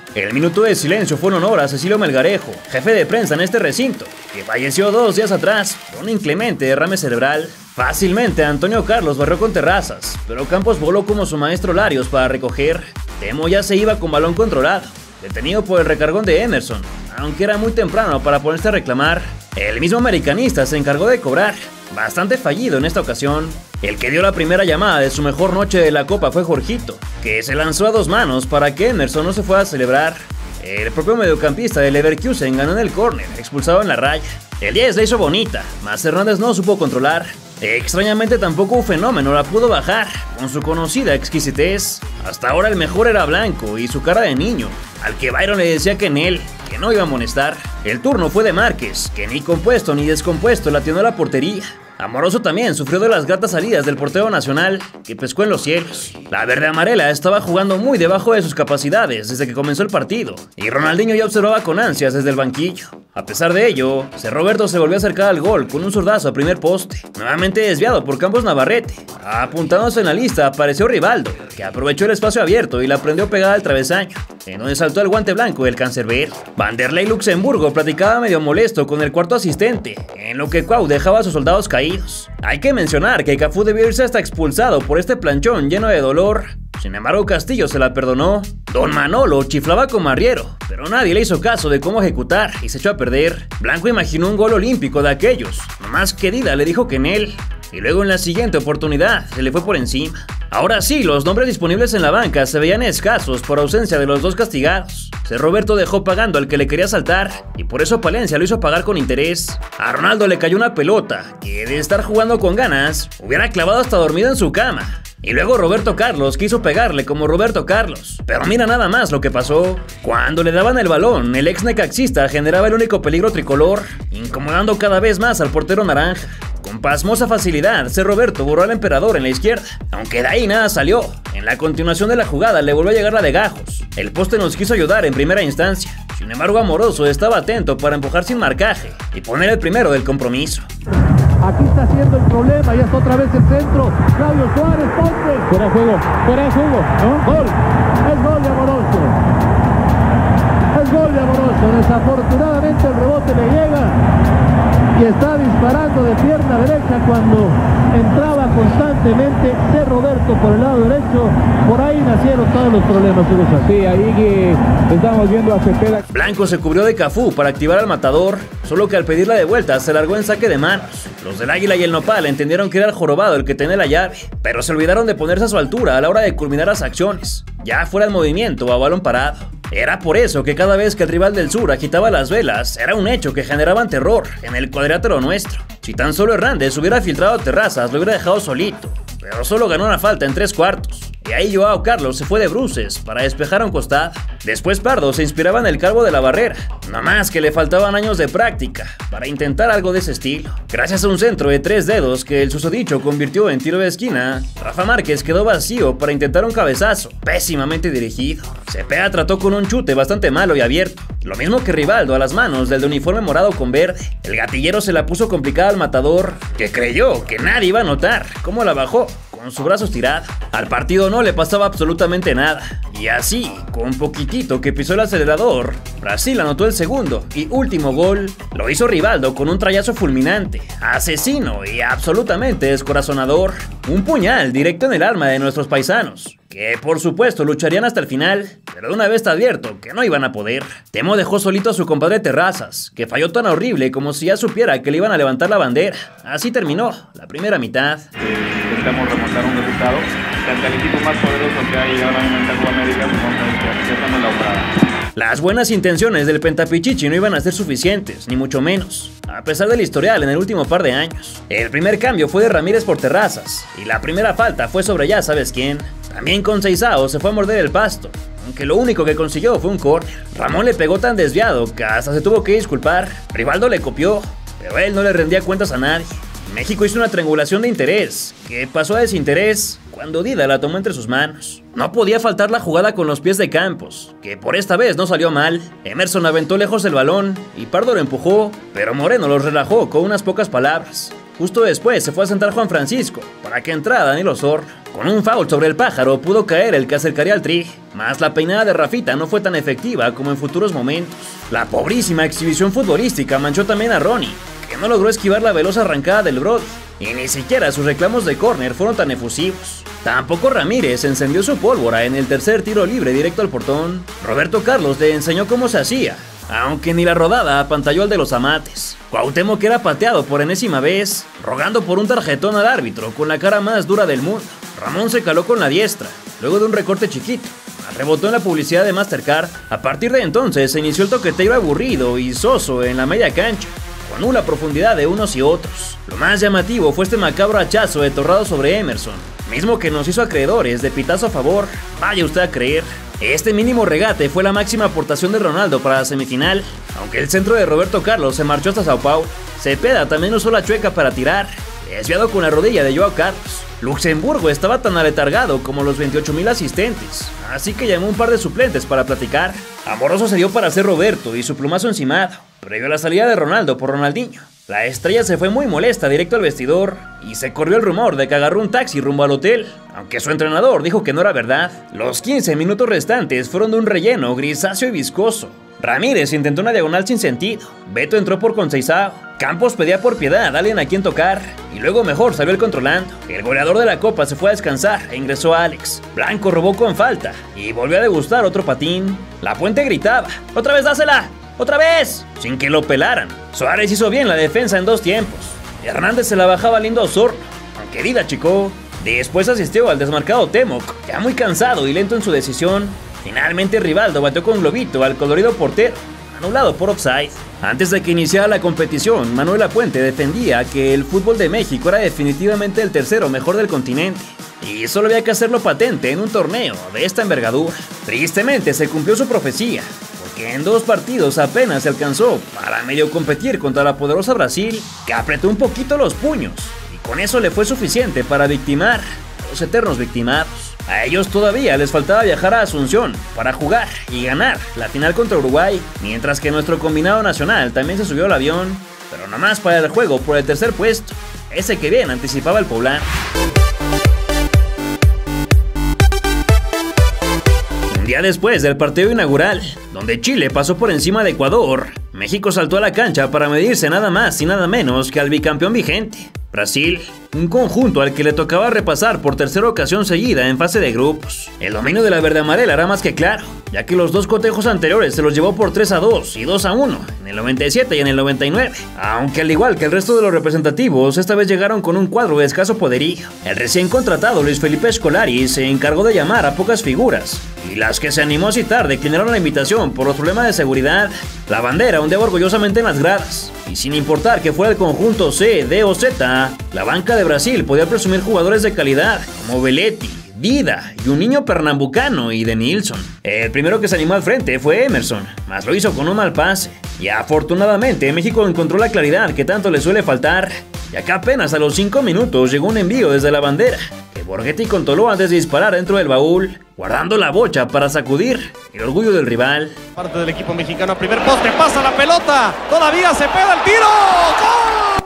El minuto de silencio fue en honor a Cecilio Melgarejo, jefe de prensa en este recinto, que falleció dos días atrás por un inclemente derrame cerebral. Fácilmente Antonio Carlos barrió con Terrazas, pero Campos voló como su maestro Larios para recoger. Temo ya se iba con balón controlado, detenido por el recargón de Emerson, aunque era muy temprano para ponerse a reclamar. El mismo americanista se encargó de cobrar, bastante fallido en esta ocasión. El que dio la primera llamada de su mejor noche de la Copa fue Jorgito, que se lanzó a dos manos para que Emerson no se fuera a celebrar. El propio mediocampista del Leverkusen ganó en el córner, expulsado en la raya. El diez la hizo bonita, mas Hernández no supo controlar. Extrañamente tampoco un fenómeno la pudo bajar, con su conocida exquisitez. Hasta ahora el mejor era Blanco y su cara de niño, al que Byron le decía que en él, que no iba a amonestar. El turno fue de Márquez, que ni compuesto ni descompuesto la atinó a la portería. Amoroso también sufrió de las gratas salidas del portero nacional, que pescó en los cielos. La verde amarela estaba jugando muy debajo de sus capacidades desde que comenzó el partido, y Ronaldinho ya observaba con ansias desde el banquillo. A pesar de ello, C. Roberto se volvió a acercar al gol con un zurdazo a primer poste, nuevamente desviado por Campos Navarrete. Apuntándose en la lista apareció Rivaldo, que aprovechó el espacio abierto y la prendió pegada al travesaño, en donde saltó el guante blanco del cancerbero. Vanderlei Luxemburgo platicaba medio molesto con el cuarto asistente, en lo que Cuau dejaba a sus soldados caídos. Hay que mencionar que Cafú debió irse hasta expulsado por este planchón lleno de dolor. Sin embargo, Castillo se la perdonó. Don Manolo chiflaba como arriero, pero nadie le hizo caso de cómo ejecutar y se echó a perder. Blanco imaginó un gol olímpico de aquellos, nomás que Dida le dijo que en él, y luego en la siguiente oportunidad se le fue por encima. Ahora sí, los nombres disponibles en la banca se veían escasos por ausencia de los dos castigados. C. Roberto dejó pagando al que le quería saltar, y por eso Palencia lo hizo pagar con interés. A Ronaldo le cayó una pelota que, de estar jugando con ganas, hubiera clavado hasta dormido en su cama. Y luego Roberto Carlos quiso pegarle como Roberto Carlos. Pero mira nada más lo que pasó. Cuando le daban el balón, el ex necaxista generaba el único peligro tricolor, incomodando cada vez más al portero naranja. Con pasmosa facilidad, C. Roberto borró al emperador en la izquierda, aunque de ahí nada salió. En la continuación de la jugada le volvió a llegar la de Gajos. El poste nos quiso ayudar en primera instancia. Sin embargo, Amoroso estaba atento para empujar sin marcaje y poner el primero del compromiso. Aquí está haciendo el problema, ya está otra vez el centro. Claudio Suárez, ponte. Fuera de juego, fuera de juego, ¿no? Gol, es gol de Amoroso. Es gol de Amoroso. Desafortunadamente el rebote le llega y está disparando de pierna derecha cuando entraba constantemente C. Roberto por el lado derecho. Por ahí nacieron todos los problemas, Hugo Sánchez. Sí, ahí que estamos viendo a Cepeda. Blanco se cubrió de Cafú para activar al matador, solo que al pedirla de vuelta se largó en saque de manos. Los del Águila y el Nopal entendieron que era el jorobado el que tenía la llave, pero se olvidaron de ponerse a su altura a la hora de culminar las acciones, ya fuera el movimiento o a balón parado. Era por eso que cada vez que el rival del sur agitaba las velas, era un hecho que generaban terror en el cuadrilátero nuestro. Si tan solo Hernández hubiera filtrado Terrazas, lo hubiera dejado solito, pero solo ganó una falta en tres cuartos. Y ahí Joao Carlos se fue de bruces para despejar a un costado. Después Pardo se inspiraba en el calvo de la barrera, no más que le faltaban años de práctica para intentar algo de ese estilo. Gracias a un centro de tres dedos que el susodicho convirtió en tiro de esquina, Rafa Márquez quedó vacío para intentar un cabezazo, pésimamente dirigido. Cepeda trató con un chute bastante malo y abierto, lo mismo que Rivaldo a las manos del de uniforme morado con verde. El gatillero se la puso complicada al matador, que creyó que nadie iba a notar cómo la bajó con su brazo estirado. Al partido no le pasaba absolutamente nada, y así, con poquitito que pisó el acelerador, Brasil anotó el segundo y último gol. Lo hizo Rivaldo con un trayazo fulminante, asesino y absolutamente descorazonador. Un puñal directo en el alma de nuestros paisanos, que por supuesto lucharían hasta el final, pero de una vez está abierto que no iban a poder. Temo dejó solito a su compadre Terrazas, que falló tan horrible como si ya supiera que le iban a levantar la bandera. Así terminó la primera mitad. Intentamos remontar un resultado frente al equipo más poderoso que hay ahora mismo en la Copa América, como estamos la obrada. Las buenas intenciones del Pentapichichi no iban a ser suficientes, ni mucho menos, a pesar del historial en el último par de años. El primer cambio fue de Ramírez por Terrazas, y la primera falta fue sobre ya sabes quién. También con Seizao se fue a morder el pasto, aunque lo único que consiguió fue un córner. Ramón le pegó tan desviado que hasta se tuvo que disculpar. Rivaldo le copió, pero él no le rendía cuentas a nadie. México hizo una triangulación de interés, que pasó a desinterés cuando Dida la tomó entre sus manos. No podía faltar la jugada con los pies de Campos, que por esta vez no salió mal. Emerson aventó lejos el balón y Pardo lo empujó, pero Moreno los relajó con unas pocas palabras. Justo después se fue a sentar Juan Francisco para que entrara Danilo Osorno. Con un foul sobre el pájaro pudo caer el que acercaría al tri, mas la peinada de Rafita no fue tan efectiva como en futuros momentos. La pobrísima exhibición futbolística manchó también a Ronnie, que no logró esquivar la veloz arrancada del Brody, y ni siquiera sus reclamos de córner fueron tan efusivos. Tampoco Ramírez encendió su pólvora en el tercer tiro libre directo al portón. Roberto Carlos le enseñó cómo se hacía, aunque ni la rodada apantalló al de los amates. Cuauhtémoc era pateado por enésima vez, rogando por un tarjetón al árbitro con la cara más dura del mundo. Ramón se caló con la diestra, luego de un recorte chiquito. Rebotó en la publicidad de Mastercard. A partir de entonces se inició el toqueteo aburrido y soso en la media cancha, con nula profundidad de unos y otros. Lo más llamativo fue este macabro hachazo de Torrado sobre Emerson, mismo que nos hizo acreedores de pitazo a favor, vaya usted a creer. Este mínimo regate fue la máxima aportación de Ronaldo para la semifinal, aunque el centro de Roberto Carlos se marchó hasta Sao Paulo. Cepeda también usó la chueca para tirar, desviado con la rodilla de Joao Carlos. Luxemburgo estaba tan aletargado como los veintiocho mil asistentes, así que llamó un par de suplentes para platicar. Amoroso se dio para hacer Roberto y su plumazo encimado, previo a la salida de Ronaldo por Ronaldinho. La estrella se fue muy molesta directo al vestidor y se corrió el rumor de que agarró un taxi rumbo al hotel, aunque su entrenador dijo que no era verdad. Los quince minutos restantes fueron de un relleno grisáceo y viscoso. Ramírez intentó una diagonal sin sentido, Beto entró por Conceição, Campos pedía por piedad a alguien a quien tocar, y luego mejor salió el controlando. El goleador de la Copa se fue a descansar e ingresó a Alex. Blanco robó con falta y volvió a degustar otro patín. La Puente gritaba: ¡otra vez dásela! ¡Otra vez! Sin que lo pelaran. Suárez hizo bien la defensa en dos tiempos. Hernández se la bajaba lindo a Osorno, aunque Dida achicó. Después asistió al desmarcado Temoc, ya muy cansado y lento en su decisión. Finalmente Rivaldo bateó con globito al colorido portero, anulado por offside. Antes de que iniciara la competición, Manuel Lapuente defendía que el fútbol de México era definitivamente el tercero mejor del continente, y solo había que hacerlo patente en un torneo de esta envergadura. Tristemente se cumplió su profecía, porque en dos partidos apenas se alcanzó para medio competir contra la poderosa Brasil, que apretó un poquito los puños, y con eso le fue suficiente para victimar a los eternos victimados. A ellos todavía les faltaba viajar a Asunción para jugar y ganar la final contra Uruguay, mientras que nuestro combinado nacional también se subió al avión, pero nomás para el juego por el tercer puesto, ese que bien anticipaba el poblano. Un día después del partido inaugural, donde Chile pasó por encima de Ecuador, México saltó a la cancha para medirse nada más y nada menos que al bicampeón vigente, Brasil, un conjunto al que le tocaba repasar por tercera ocasión seguida en fase de grupos. El dominio de la verde amarela era más que claro, ya que los dos cotejos anteriores se los llevó por tres a dos y dos a uno, en el noventa y siete y en el noventa y nueve, aunque al igual que el resto de los representativos, esta vez llegaron con un cuadro de escaso poderío. El recién contratado Luis Felipe Scolari se encargó de llamar a pocas figuras, y las que se animó a citar declinaron la invitación por los problemas de seguridad. La bandera ondeaba orgullosamente en las gradas, y sin importar que fuera el conjunto C, D o Z, la banca de Brasil podía presumir jugadores de calidad como Belletti, Dida y un niño pernambucano y de Nilsson. El primero que se animó al frente fue Emerson, mas lo hizo con un mal pase, y afortunadamente México encontró la claridad que tanto le suele faltar, ya que apenas a los cinco minutos llegó un envío desde la bandera, que Borghetti controló antes de disparar dentro del baúl, guardando la bocha para sacudir el orgullo del rival. Parte del equipo mexicano, primer poste, pasa la pelota, todavía se pega el tiro, ¡gol!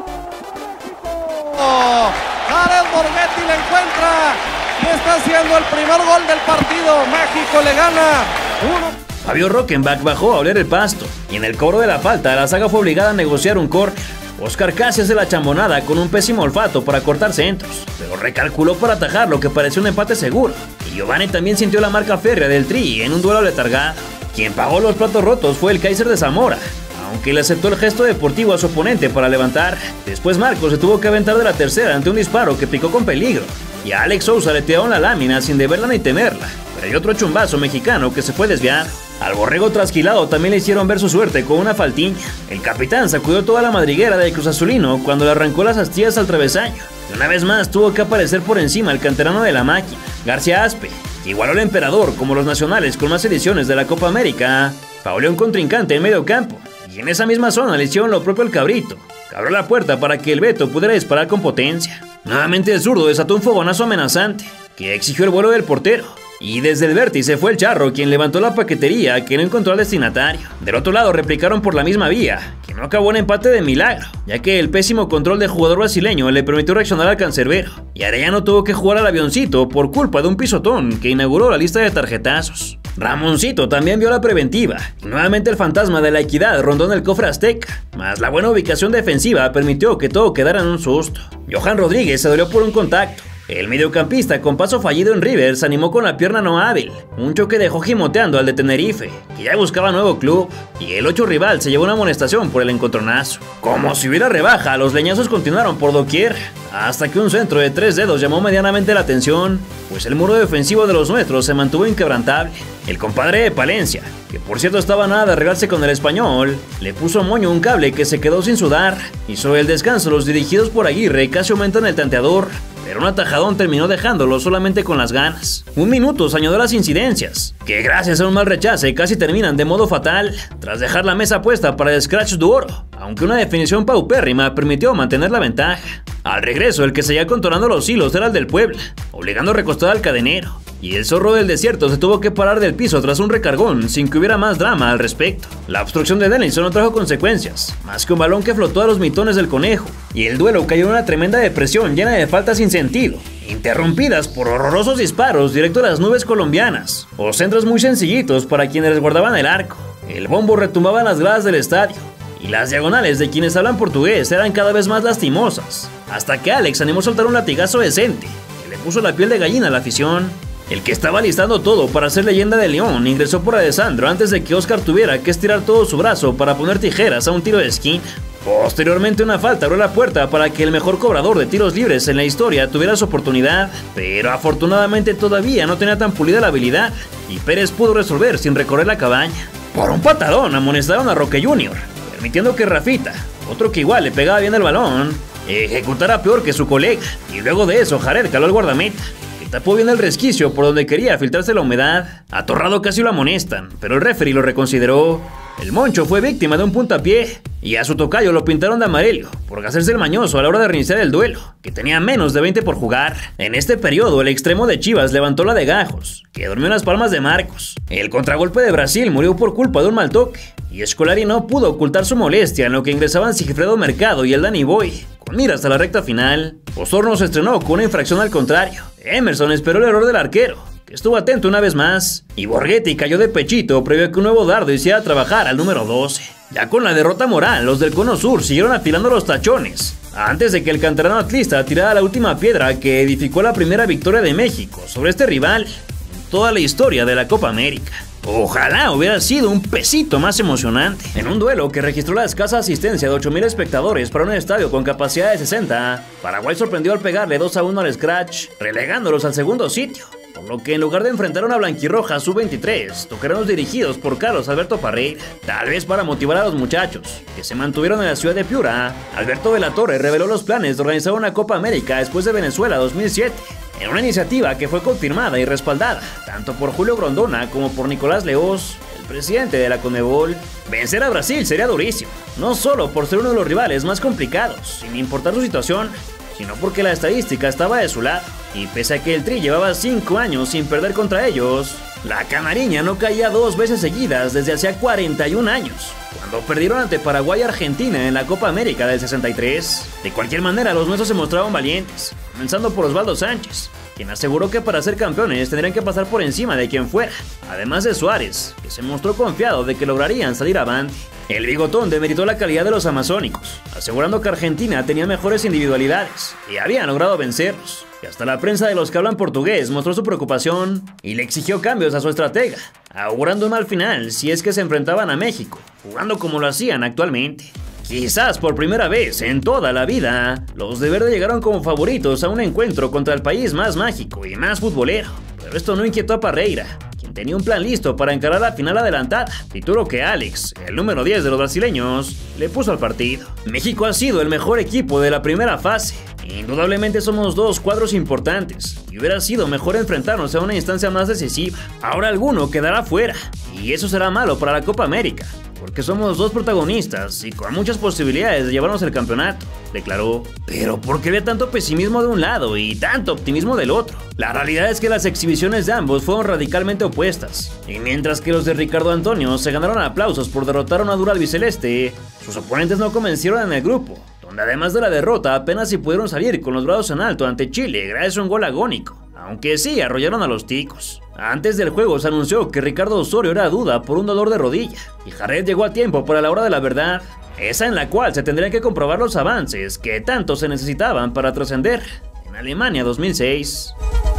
Jared Borghetti le encuentra y está haciendo el primer gol del partido. México le gana uno. Fabio Rockenbach bajó a oler el pasto, y en el cobro de la falta la saga fue obligada a negociar un córner. Oscar Casi hace la chambonada con un pésimo olfato para cortar centros, pero recalculó para atajar lo que pareció un empate seguro, y Giovanni también sintió la marca férrea del Tri en un duelo letargado. Quien pagó los platos rotos fue el Kaiser de Zamora, aunque le aceptó el gesto deportivo a su oponente para levantar. Después Marcos se tuvo que aventar de la tercera ante un disparo que picó con peligro, y a Alex Sousa le tiraron la lámina sin deberla ni temerla, pero hay otro chumbazo mexicano que se fue desviado. Al borrego trasquilado también le hicieron ver su suerte con una faltiña. El capitán sacudió toda la madriguera del Cruz Azulino cuando le arrancó las astillas al travesaño, y una vez más tuvo que aparecer por encima el canterano de la máquina, García Aspe, que igualó al emperador como los nacionales con más ediciones de la Copa América. Pauleó un contrincante en medio campo, y en esa misma zona le hicieron lo propio al Cabrito, que abrió la puerta para que el Beto pudiera disparar con potencia. Nuevamente el zurdo desató un fogonazo amenazante, que exigió el vuelo del portero, Y desde el vértice fue el Charro quien levantó la paquetería que no encontró al destinatario. Del otro lado replicaron por la misma vía, que no acabó en empate de milagro, ya que el pésimo control del jugador brasileño le permitió reaccionar al cancerbero, y Arellano tuvo que jugar al avioncito por culpa de un pisotón que inauguró la lista de tarjetazos. Ramoncito también vio la preventiva, y nuevamente el fantasma de la equidad rondó en el cofre azteca, mas la buena ubicación defensiva permitió que todo quedara en un susto. Johan Rodríguez se dolió por un contacto. El mediocampista con paso fallido en River se animó con la pierna no hábil, un choque dejó gimoteando al de Tenerife, que ya buscaba nuevo club, y el ocho rival se llevó una amonestación por el encontronazo. Como si hubiera rebaja, los leñazos continuaron por doquier, hasta que un centro de tres dedos llamó medianamente la atención, pues el muro defensivo de los nuestros se mantuvo inquebrantable. El compadre de Palencia, que por cierto estaba nada de arreglarse con el Español, le puso moño un cable que se quedó sin sudar, y sobre el descanso los dirigidos por Aguirre casi aumentan el tanteador, pero un atajadón terminó dejándolo solamente con las ganas. Un minuto se añadió las incidencias, que gracias a un mal rechace casi terminan de modo fatal, tras dejar la mesa puesta para el Scratch de oro, aunque una definición paupérrima permitió mantener la ventaja. Al regreso, el que seguía contornando los hilos era el del Puebla, obligando a recostar al cadenero, y el zorro del desierto se tuvo que parar del piso tras un recargón sin que hubiera más drama al respecto. La obstrucción de Denilson no trajo consecuencias, más que un balón que flotó a los mitones del conejo, y el duelo cayó en una tremenda depresión llena de faltas sin sentido, interrumpidas por horrorosos disparos directo a las nubes colombianas, o centros muy sencillitos para quienes resguardaban el arco. El bombo retumbaba en las gradas del estadio, y las diagonales de quienes hablan portugués eran cada vez más lastimosas, hasta que Alex animó a soltar un latigazo decente, que le puso la piel de gallina a la afición. El que estaba listando todo para ser leyenda de León ingresó por Alessandro antes de que Oscar tuviera que estirar todo su brazo para poner tijeras a un tiro de esquina. Posteriormente una falta abrió la puerta para que el mejor cobrador de tiros libres en la historia tuviera su oportunidad, pero afortunadamente todavía no tenía tan pulida la habilidad, y Pérez pudo resolver sin recorrer la cabaña. Por un patadón amonestaron a Roque junior, permitiendo que Rafita, otro que igual le pegaba bien el balón, ejecutara peor que su colega, y luego de eso Jared caló al guardameta, que tapó bien el resquicio por donde quería filtrarse la humedad. A Torrado casi lo amonestan, pero el referee lo reconsideró. El Moncho fue víctima de un puntapié, y a su tocayo lo pintaron de amarillo por hacerse el mañoso a la hora de reiniciar el duelo, que tenía menos de veinte por jugar. En este periodo el extremo de Chivas levantó la de Gajos, que durmió en las palmas de Marcos. El contragolpe de Brasil murió por culpa de un mal toque, y Scolari no pudo ocultar su molestia en lo que ingresaban Sigifredo Mercado y el Danny Boy, con miras a la recta final. Osorno se estrenó con una infracción al contrario. Emerson esperó el error del arquero, que estuvo atento una vez más, y Borghetti cayó de pechito previo a que un nuevo dardo hiciera trabajar al número doce. Ya con la derrota moral, los del Cono Sur siguieron afilando los tachones, antes de que el canterano atlista tirara la última piedra que edificó la primera victoria de México sobre este rival en toda la historia de la Copa América. Ojalá hubiera sido un pesito más emocionante. En un duelo que registró la escasa asistencia de ocho mil espectadores para un estadio con capacidad de sesenta, Paraguay sorprendió al pegarle dos a uno al Scratch, relegándolos al segundo sitio, por lo que en lugar de enfrentar a una blanquirroja sub veintitrés, tocaron los dirigidos por Carlos Alberto Parreira. Tal vez para motivar a los muchachos, que se mantuvieron en la ciudad de Piura, Alberto de la Torre reveló los planes de organizar una Copa América después de Venezuela dos mil siete, en una iniciativa que fue confirmada y respaldada tanto por Julio Grondona como por Nicolás Leoz, el presidente de la Conmebol. Vencer a Brasil sería durísimo, no solo por ser uno de los rivales más complicados, sin importar su situación, sino porque la estadística estaba de su lado, y pese a que el Tri llevaba cinco años sin perder contra ellos, la canariña no caía dos veces seguidas desde hacía cuarenta y un años, cuando perdieron ante Paraguay y Argentina en la Copa América del sesenta y tres. De cualquier manera, los nuestros se mostraron valientes, comenzando por Osvaldo Sánchez, quien aseguró que para ser campeones tendrían que pasar por encima de quien fuera, además de Suárez, que se mostró confiado de que lograrían salir avante. El bigotón demeritó la calidad de los amazónicos, asegurando que Argentina tenía mejores individualidades y habían logrado vencerlos, y hasta la prensa de los que hablan portugués mostró su preocupación y le exigió cambios a su estratega, augurando un mal final si es que se enfrentaban a México, jugando como lo hacían actualmente. Quizás por primera vez en toda la vida, los de verde llegaron como favoritos a un encuentro contra el país más mágico y más futbolero, pero esto no inquietó a Parreira, quien tenía un plan listo para encarar la final adelantada, título que Alex, el número diez de los brasileños, le puso al partido. México ha sido el mejor equipo de la primera fase. Indudablemente somos dos cuadros importantes, y hubiera sido mejor enfrentarnos a una instancia más decisiva. Ahora alguno quedará fuera, y eso será malo para la Copa América, porque somos dos protagonistas y con muchas posibilidades de llevarnos el campeonato, declaró. Pero ¿por qué había tanto pesimismo de un lado y tanto optimismo del otro? La realidad es que las exhibiciones de ambos fueron radicalmente opuestas, y mientras que los de Ricardo Antonio se ganaron aplausos por derrotar a una dura albiceleste, sus oponentes no convencieron en el grupo, donde además de la derrota apenas si pudieron salir con los brazos en alto ante Chile gracias a un gol agónico, aunque sí arrollaron a los ticos. Antes del juego se anunció que Ricardo Osorio era duda por un dolor de rodilla, y Jared llegó a tiempo para la hora de la verdad, esa en la cual se tendrían que comprobar los avances que tanto se necesitaban para trascender en Alemania dos mil seis.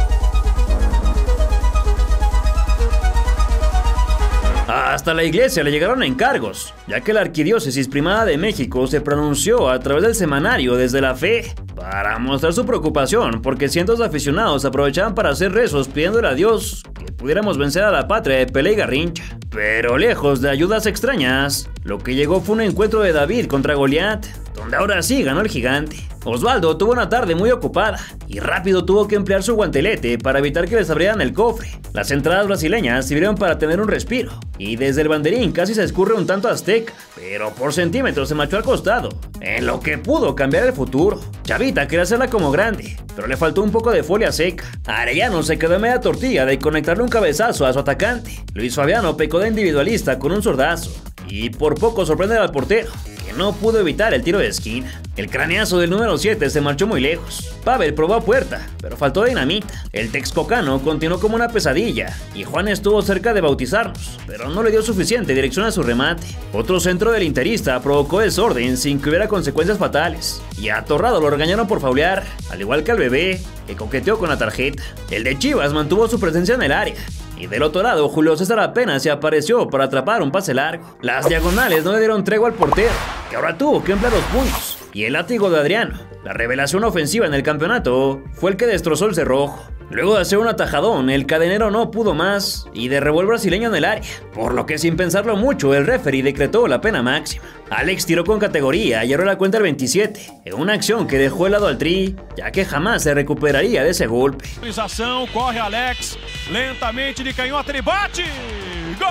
Hasta la iglesia le llegaron encargos, ya que la Arquidiócesis Primada de México se pronunció a través del semanario Desde la Fe para mostrar su preocupación porque cientos de aficionados aprovechaban para hacer rezos pidiéndole a Dios que pudiéramos vencer a la patria de Pelé y Garrincha. Pero lejos de ayudas extrañas, lo que llegó fue un encuentro de David contra Goliat, donde ahora sí ganó el gigante. Osvaldo tuvo una tarde muy ocupada y rápido tuvo que emplear su guantelete para evitar que les abrieran el cofre. Las entradas brasileñas sirvieron para tener un respiro, y desde el banderín casi se escurre un tanto azteca, pero por centímetros se marchó al costado, en lo que pudo cambiar el futuro. Chavita quería hacerla como grande, pero le faltó un poco de folia seca. Arellano se quedó en media tortilla de conectarle un cabezazo a su atacante. Luis Fabiano pecó de individualista con un zurdazo, y por poco sorprende al portero, que no pudo evitar el tiro de esquina. El craneazo del número siete se marchó muy lejos. Pavel probó a puerta, pero faltó dinamita. El texcocano continuó como una pesadilla, y Juan estuvo cerca de bautizarnos, pero no le dio suficiente dirección a su remate. Otro centro del interista provocó desorden sin que hubiera consecuencias fatales, y a Torrado lo regañaron por faulear, al igual que al bebé, que coqueteó con la tarjeta. El de Chivas mantuvo su presencia en el área, y del otro lado Julio César apenas se apareció para atrapar un pase largo. Las diagonales no le dieron tregua al portero, que ahora tuvo que emplear los puños, y el látigo de Adriano, la revelación ofensiva en el campeonato, fue el que destrozó el cerrojo. Luego de hacer un atajadón, el cadenero no pudo más y derribó el brasileño en el área, por lo que sin pensarlo mucho el referee decretó la pena máxima. Alex tiró con categoría y abrió la cuenta al veintisiete, en una acción que dejó helado al Tri, ya que jamás se recuperaría de ese golpe. Corre Alex, lentamente de canhota, ele bate! Gol!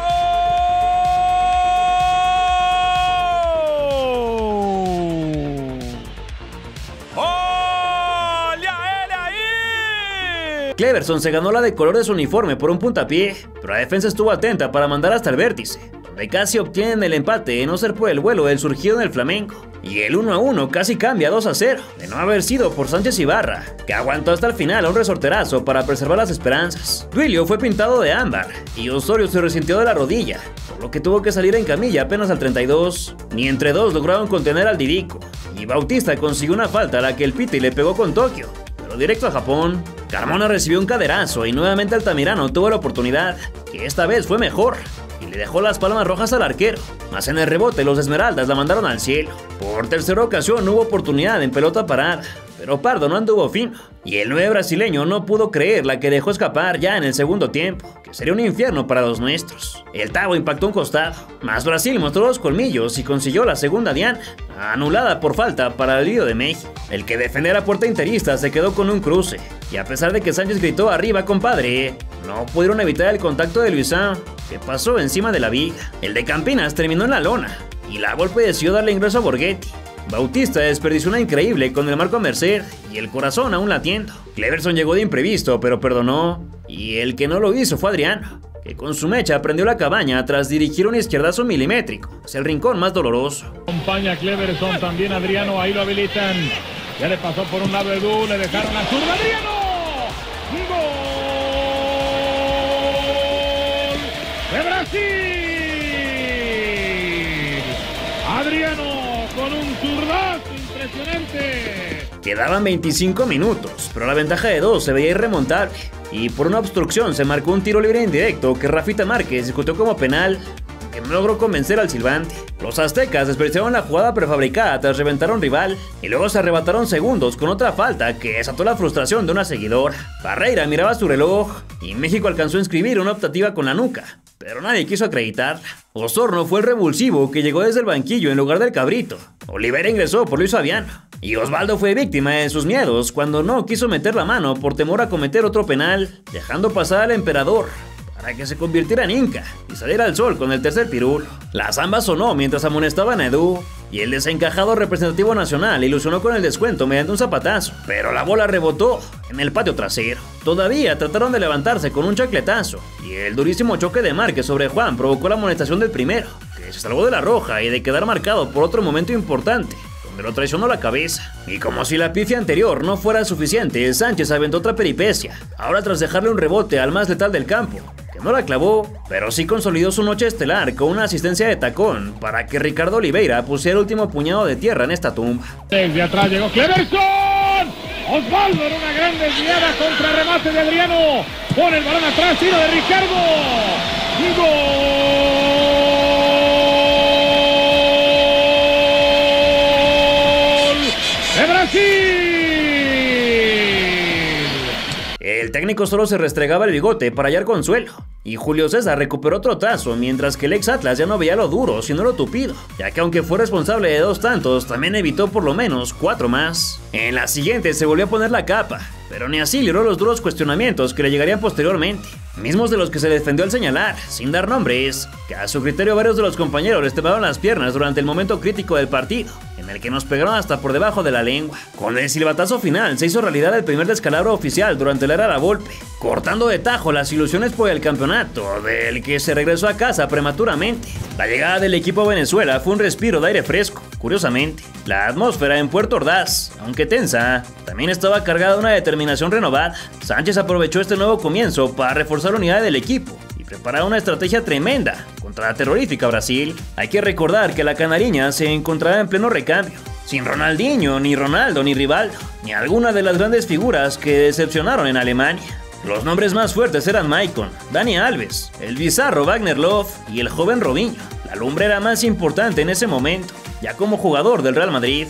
Cleverson se ganó la de color de su uniforme por un puntapié, pero la defensa estuvo atenta para mandar hasta el vértice, donde casi obtienen el empate de no ser por el vuelo del surgido en el Flamengo. Y el uno a uno casi cambia a dos a cero, de no haber sido por Sánchez Ibarra, que aguantó hasta el final a un resorterazo para preservar las esperanzas. Duilio fue pintado de ámbar, y Osorio se resintió de la rodilla, por lo que tuvo que salir en camilla apenas al treinta y dos. Ni entre dos lograron contener al Didico, y Bautista consiguió una falta a la que el Piti le pegó con Tokio, pero directo a Japón. Carmona recibió un caderazo y nuevamente Altamirano tuvo la oportunidad, que esta vez fue mejor, y le dejó las palmas rojas al arquero, mas en el rebote los Esmeraldas la mandaron al cielo. Por tercera ocasión hubo oportunidad en pelota parada, pero Pardo no anduvo fino, y el nueve brasileño no pudo creer la que dejó escapar ya en el segundo tiempo, que sería un infierno para los nuestros. El Tavo impactó un costado, mas Brasil mostró los colmillos y consiguió la segunda diana, anulada por falta para el lío de México. El que defendía la puerta interista se quedó con un cruce, y a pesar de que Sánchez gritó "arriba compadre", no pudieron evitar el contacto de Luisán, que pasó encima de la viga. El de Campinas terminó en la lona, y la Volpe decidió darle ingreso a Borghetti. Bautista desperdició una increíble con el marco a merced y el corazón aún latiendo. Cleverson llegó de imprevisto, pero perdonó, y el que no lo hizo fue Adriano, que con su mecha prendió la cabaña tras dirigir un izquierdazo milimétrico hacia el rincón más doloroso. Acompaña Cleverson, también Adriano, ahí lo habilitan. Ya le pasó por un lado Edu, le dejaron la zurda, Adriano. ¡Gol de Brasil! Adriano con un zurdazo impresionante. Quedaban veinticinco minutos, pero la ventaja de dos se veía irremontable, y por una obstrucción se marcó un tiro libre indirecto que Rafita Márquez discutió como penal, que no logró convencer al silbante. Los aztecas desperdiciaron la jugada prefabricada tras reventar a un rival, y luego se arrebataron segundos con otra falta que desató la frustración de una seguidora. Barreira miraba su reloj, y México alcanzó a inscribir una optativa con la nuca, pero nadie quiso acreditarla. Osorno fue el revulsivo que llegó desde el banquillo en lugar del Cabrito. Olivera ingresó por Luis Fabiano, y Osvaldo fue víctima de sus miedos cuando no quiso meter la mano por temor a cometer otro penal, dejando pasar al emperador para que se convirtiera en Inca y saliera al sol con el tercer pirulo. La zamba sonó mientras amonestaban a Edu, y el desencajado representativo nacional ilusionó con el descuento mediante un zapatazo, pero la bola rebotó en el patio trasero. Todavía trataron de levantarse con un chacletazo, y el durísimo choque de Márquez sobre Juan provocó la amonestación del primero, que se salvó de la roja y de quedar marcado por otro momento importante, donde lo traicionó la cabeza. Y como si la pifia anterior no fuera suficiente, Sánchez aventó otra peripecia, ahora tras dejarle un rebote al más letal del campo, que no la clavó, pero sí consolidó su noche estelar con una asistencia de tacón para que Ricardo Oliveira pusiera el último puñado de tierra en esta tumba. Desde atrás llegó Cleverson. Osvaldo en una gran desviada contra remate de Adriano. Pone el balón atrás, tiro de Ricardo. Y gol de Brasil. El técnico solo se restregaba el bigote para hallar consuelo, y Julio César recuperó otro tazo, mientras que el ex Atlas ya no veía lo duro, sino lo tupido, ya que aunque fue responsable de dos tantos, también evitó por lo menos cuatro más. En la siguiente se volvió a poner la capa, pero ni así libró los duros cuestionamientos que le llegarían posteriormente, mismos de los que se defendió al señalar, sin dar nombres, que a su criterio varios de los compañeros les temblaron las piernas durante el momento crítico del partido, en el que nos pegaron hasta por debajo de la lengua. Con el silbatazo final se hizo realidad el primer descalabro oficial durante la era La Volpe, cortando de tajo las ilusiones por el campeonato, del que se regresó a casa prematuramente. La llegada del equipo a Venezuela fue un respiro de aire fresco. Curiosamente, la atmósfera en Puerto Ordaz, aunque tensa, también estaba cargada de una determinación renovada. Sánchez aprovechó este nuevo comienzo para reforzar la unidad del equipo y preparar una estrategia tremenda contra la terrorífica Brasil. Hay que recordar que la canariña se encontraba en pleno recambio, sin Ronaldinho, ni Ronaldo, ni Rivaldo, ni alguna de las grandes figuras que decepcionaron en Alemania. Los nombres más fuertes eran Maicon, Dani Alves, el bizarro Wagner Love y el joven Robinho. La lumbrera más importante en ese momento, ya como jugador del Real Madrid.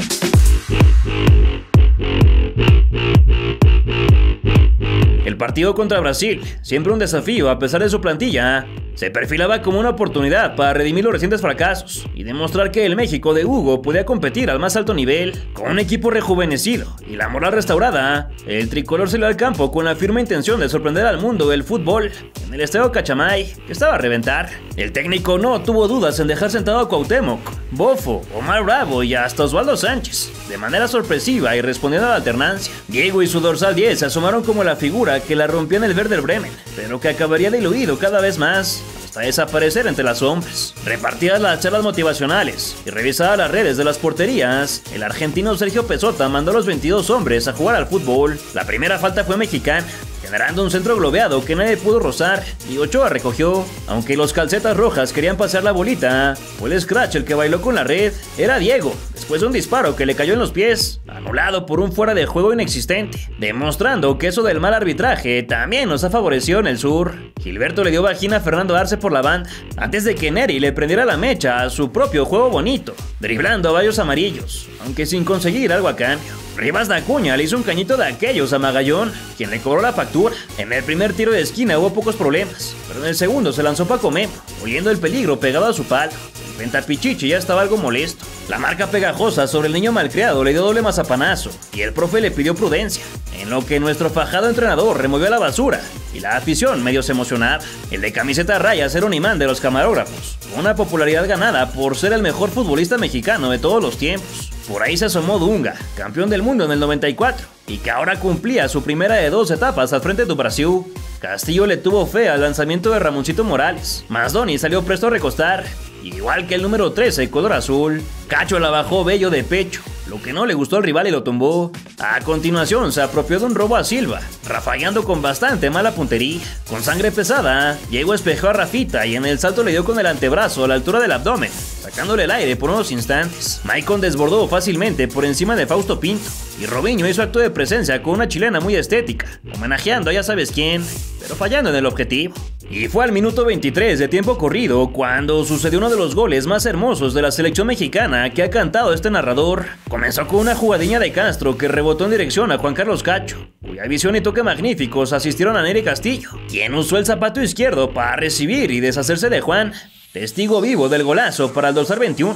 El partido contra Brasil, siempre un desafío a pesar de su plantilla, se perfilaba como una oportunidad para redimir los recientes fracasos y demostrar que el México de Hugo podía competir al más alto nivel. Con un equipo rejuvenecido y la moral restaurada, el tricolor salió al campo con la firme intención de sorprender al mundo del fútbol en el estadio Cachamay, que estaba a reventar. El técnico no tuvo dudas en dejar sentado a Cuauhtémoc, Bofo, Omar Bravo y hasta Osvaldo Sánchez, de manera sorpresiva y respondiendo a la alternancia. Diego y su dorsal diez se asomaron como la figura que la rompía en el Werder Bremen, pero que acabaría diluido cada vez más, hasta desaparecer entre las sombras. Repartidas las charlas motivacionales y revisadas las redes de las porterías, el argentino Sergio Pesota mandó a los veintidós hombres a jugar al fútbol. La primera falta fue mexicana, generando un centro globeado que nadie pudo rozar, y Ochoa recogió. Aunque los calcetas rojas querían pasar la bolita, fue el scratch el que bailó con la red. Era Diego, después de un disparo que le cayó en los pies, anulado por un fuera de juego inexistente, demostrando que eso del mal arbitraje también nos ha favorecido en el sur. Gilberto le dio vagina a Fernando Arce por la banda, antes de que Neri le prendiera la mecha a su propio juego bonito, driblando a varios amarillos, aunque sin conseguir algo a cambio. Rivas Dacuña le hizo un cañito de aquellos a Magallón, quien le cobró la factura. En el primer tiro de esquina hubo pocos problemas, pero en el segundo se lanzó Paco Memo, oyendo el peligro pegado a su palo. El Pentapichichi ya estaba algo molesto. La marca pegajosa sobre el niño malcriado le dio doble mazapanazo, y el profe le pidió prudencia, en lo que nuestro fajado entrenador removió la basura, y la afición medio se emocionaba. El de camiseta a rayas era un imán de los camarógrafos, una popularidad ganada por ser el mejor futbolista mexicano de todos los tiempos. Por ahí se asomó Dunga, campeón del mundo en el noventa y cuatro, y que ahora cumplía su primera de dos etapas al frente de Brasil. Castillo le tuvo fe al lanzamiento de Ramoncito Morales. Masdoni salió presto a recostar, igual que el número trece, color azul. Cacho la bajó bello de pecho, lo que no le gustó al rival y lo tumbó. A continuación se apropió de un robo a Silva, rafaleando con bastante mala puntería. Con sangre pesada, Diego espejó a Rafita y en el salto le dio con el antebrazo a la altura del abdomen, sacándole el aire por unos instantes. Maicon desbordó fácilmente por encima de Fausto Pinto, y Robinho hizo acto de presencia con una chilena muy estética, homenajeando a ya sabes quién, pero fallando en el objetivo. Y fue al minuto veintitrés de tiempo corrido cuando sucedió uno de los goles más hermosos de la selección mexicana que ha cantado este narrador. Comenzó con una jugadilla de Castro que rebotó en dirección a Juan Carlos Cacho, cuya visión y toque magníficos asistieron a Nery Castillo, quien usó el zapato izquierdo para recibir y deshacerse de Juan, testigo vivo del golazo para el dorsal veintiuno.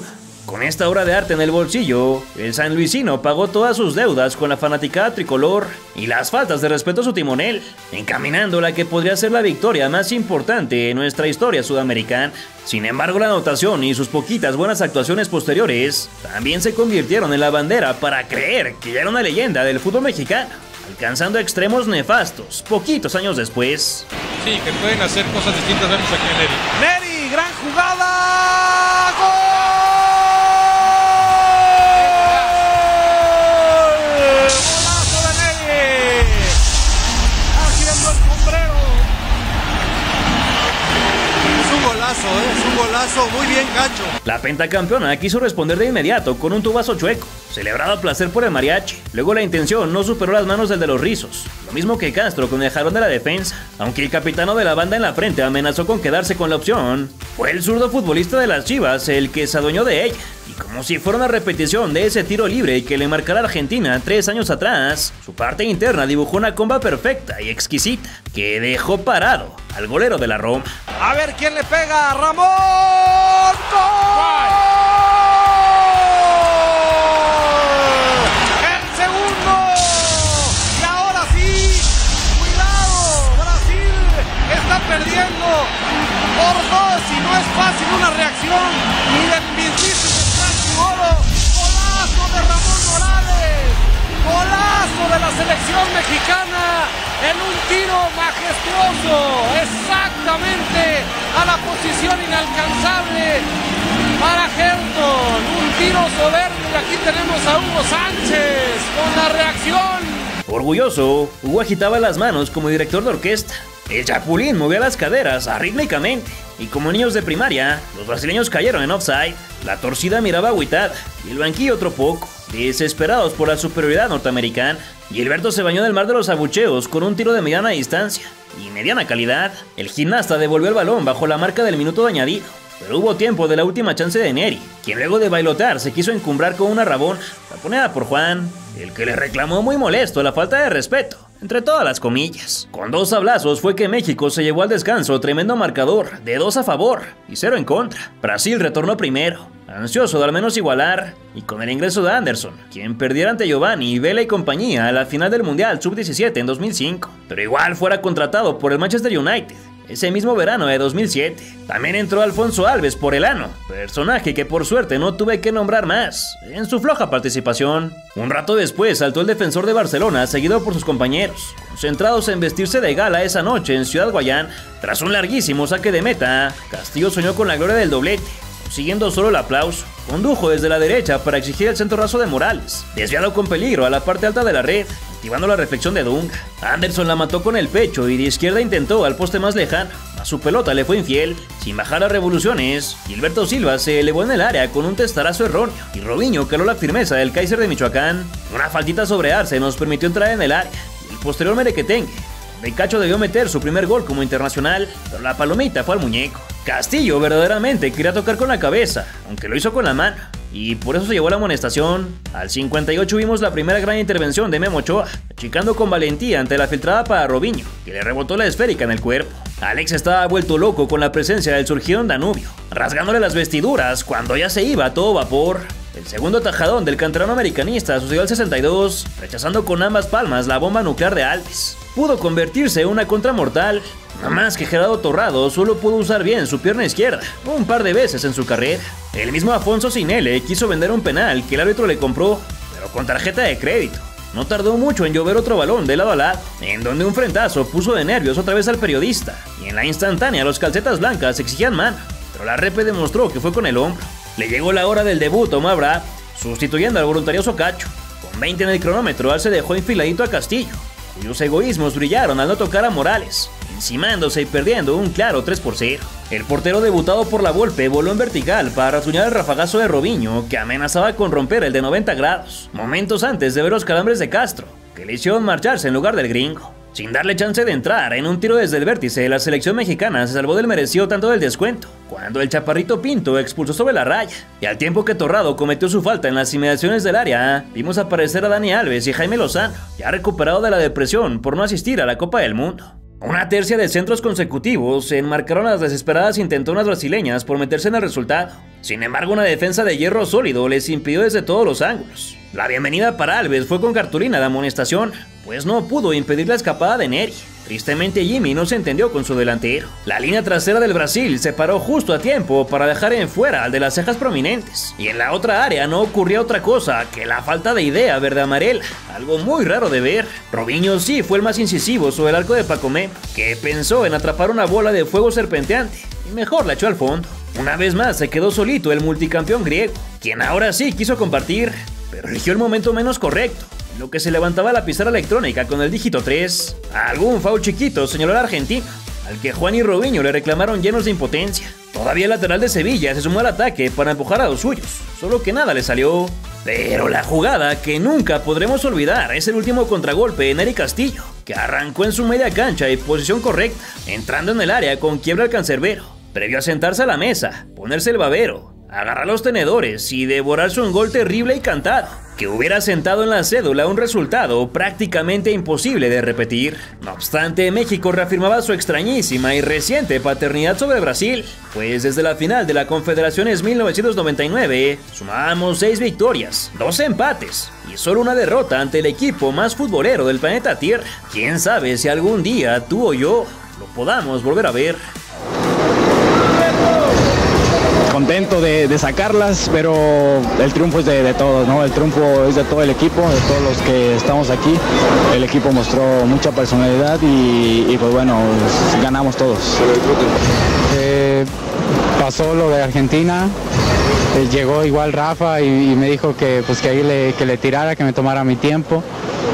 Con esta obra de arte en el bolsillo, el sanluisino pagó todas sus deudas con la fanaticada tricolor y las faltas de respeto a su timonel, encaminando la que podría ser la victoria más importante en nuestra historia sudamericana. Sin embargo, la anotación y sus poquitas buenas actuaciones posteriores también se convirtieron en la bandera para creer que ya era una leyenda del fútbol mexicano, alcanzando extremos nefastos poquitos años después. Sí, que pueden hacer cosas distintas. Vemos aquí a Neri. Neri, gran jugada. ¡Gol! Es un golazo, muy bien Gacho. La pentacampeona quiso responder de inmediato con un tubazo chueco, celebrado a placer por el mariachi. Luego la intención no superó las manos del de los rizos, lo mismo que Castro con el jalón de la defensa. Aunque el capitano de la banda en la frente amenazó con quedarse con la opción, fue el zurdo futbolista de las Chivas el que se adueñó de ella. Y como si fuera una repetición de ese tiro libre que le marcara a Argentina tres años atrás, su parte interna dibujó una comba perfecta y exquisita que dejó parado al golero de la Roma. A ver quién le pega, Ramón. ¡Gol! El segundo. Y ahora sí, cuidado, Brasil está perdiendo por dos y no es fácil una reacción ni del mismísimo Francisco Oro. Golazo de Ramón Morales, golazo de la selección mexicana en un tiro majestuoso, exactamente a la posición inalcanzable para Gerton, un tiro soberbio y aquí tenemos a Hugo Sánchez con la reacción. Orgulloso, Hugo agitaba las manos como director de orquesta. El Chapulín movía las caderas rítmicamente y como niños de primaria, los brasileños cayeron en offside. La torcida miraba agüitada y el banquillo otro poco, desesperados por la superioridad norteamericana. Gilberto se bañó del mar de los abucheos con un tiro de mediana distancia y mediana calidad. El gimnasta devolvió el balón bajo la marca del minuto de añadido, pero hubo tiempo de la última chance de Neri, quien luego de bailotear se quiso encumbrar con una rabona, taponeada por Juan, el que le reclamó muy molesto la falta de respeto, entre todas las comillas. Con dos sablazos fue que México se llevó al descanso tremendo marcador de dos a favor y cero en contra. Brasil retornó primero, ansioso de al menos igualar, y con el ingreso de Anderson, quien perdiera ante Giovanni, Vela y compañía a la final del Mundial sub diecisiete en dos mil cinco, pero igual fuera contratado por el Manchester United ese mismo verano de dos mil siete. También entró Alfonso Alves por Elano, personaje que por suerte no tuve que nombrar más en su floja participación. Un rato después saltó el defensor de Barcelona, seguido por sus compañeros, concentrados en vestirse de gala esa noche en Ciudad Guayán. Tras un larguísimo saque de meta, Castillo soñó con la gloria del doblete, siguiendo solo el aplauso. Condujo desde la derecha para exigir el centro raso de Morales, desviado con peligro a la parte alta de la red, activando la reflexión de Dunga. Anderson la mató con el pecho y de izquierda intentó al poste más lejano, a su pelota le fue infiel. Sin bajar a revoluciones, Gilberto Silva se elevó en el área con un testarazo erróneo y Robinho caló la firmeza del Kaiser de Michoacán. Una faltita sobre Arce nos permitió entrar en el área y el posterior merequetengue, donde Cacho debió meter su primer gol como internacional, pero la palomita fue al muñeco. Castillo verdaderamente quería tocar con la cabeza, aunque lo hizo con la mano, y por eso se llevó la amonestación. Al cincuenta y ocho vimos la primera gran intervención de Memo Ochoa, achicando con valentía ante la filtrada para Robinho, que le rebotó la esférica en el cuerpo. Alex estaba vuelto loco con la presencia del surgido en Danubio, rasgándole las vestiduras cuando ya se iba a todo vapor. El segundo tajadón del canterano americanista sucedió al sesenta y dos, rechazando con ambas palmas la bomba nuclear de Alves. Pudo convertirse en una contra mortal, no más que Gerardo Torrado solo pudo usar bien su pierna izquierda un par de veces en su carrera. El mismo Afonso Cinele quiso vender un penal que el árbitro le compró, pero con tarjeta de crédito. No tardó mucho en llover otro balón de lado a lado, en donde un frentazo puso de nervios otra vez al periodista, y en la instantánea los calcetas blancas exigían mano, pero la repe demostró que fue con el hombro. Le llegó la hora del debut a Omar Bravo, sustituyendo al voluntarioso Cacho. Con veinte en el cronómetro, Al se dejó enfiladito a Castillo, cuyos egoísmos brillaron al no tocar a Morales, encimándose y perdiendo un claro tres por cero. El portero debutado por la Volpe voló en vertical para rasguñar el rafagazo de Robinho, que amenazaba con romper el de noventa grados, momentos antes de ver los calambres de Castro, que le hicieron marcharse en lugar del gringo. Sin darle chance de entrar en un tiro desde el vértice, la selección mexicana se salvó del merecido tanto del descuento, cuando el Chaparrito Pinto expulsó sobre la raya, y al tiempo que Torrado cometió su falta en las inmediaciones del área, vimos aparecer a Dani Alves y Jaime Lozano, ya recuperado de la depresión por no asistir a la Copa del Mundo. Una tercia de centros consecutivos enmarcaron las desesperadas intentonas brasileñas por meterse en el resultado. Sin embargo, una defensa de hierro sólido les impidió desde todos los ángulos. La bienvenida para Alves fue con cartulina de amonestación, pues no pudo impedir la escapada de Neri. Tristemente, Jimmy no se entendió con su delantero. La línea trasera del Brasil se paró justo a tiempo para dejar en fuera al de las cejas prominentes. Y en la otra área no ocurría otra cosa que la falta de idea verde-amarela, algo muy raro de ver. Robinho sí fue el más incisivo sobre el arco de Pacomé, que pensó en atrapar una bola de fuego serpenteante y mejor la echó al fondo. Una vez más se quedó solito el multicampeón griego, quien ahora sí quiso compartir, pero eligió el momento menos correcto, en lo que se levantaba la pizarra electrónica con el dígito tres. Algún foul chiquito señaló al argentino, al que Juan y Robinho le reclamaron llenos de impotencia. Todavía el lateral de Sevilla se sumó al ataque para empujar a los suyos, solo que nada le salió. Pero la jugada que nunca podremos olvidar es el último contragolpe de Neri Castillo, que arrancó en su media cancha y posición correcta, entrando en el área con quiebra al cancerbero, previo a sentarse a la mesa, ponerse el babero, agarrar los tenedores y devorarse un gol terrible y cantado, que hubiera sentado en la cédula un resultado prácticamente imposible de repetir. No obstante, México reafirmaba su extrañísima y reciente paternidad sobre Brasil, pues desde la final de la Confederaciones mil novecientos noventa y nueve sumábamos seis victorias, dos empates y solo una derrota ante el equipo más futbolero del planeta Tierra. Quién sabe si algún día tú o yo lo podamos volver a ver. Contento de, de sacarlas, pero el triunfo es de, de todos, ¿no? El triunfo es de todo el equipo, de todos los que estamos aquí. El equipo mostró mucha personalidad y, y pues bueno, pues, ganamos todos. Eh, pasó lo de Argentina, eh, llegó igual Rafa y, y me dijo que, pues, que ahí le, que le tirara, que me tomara mi tiempo.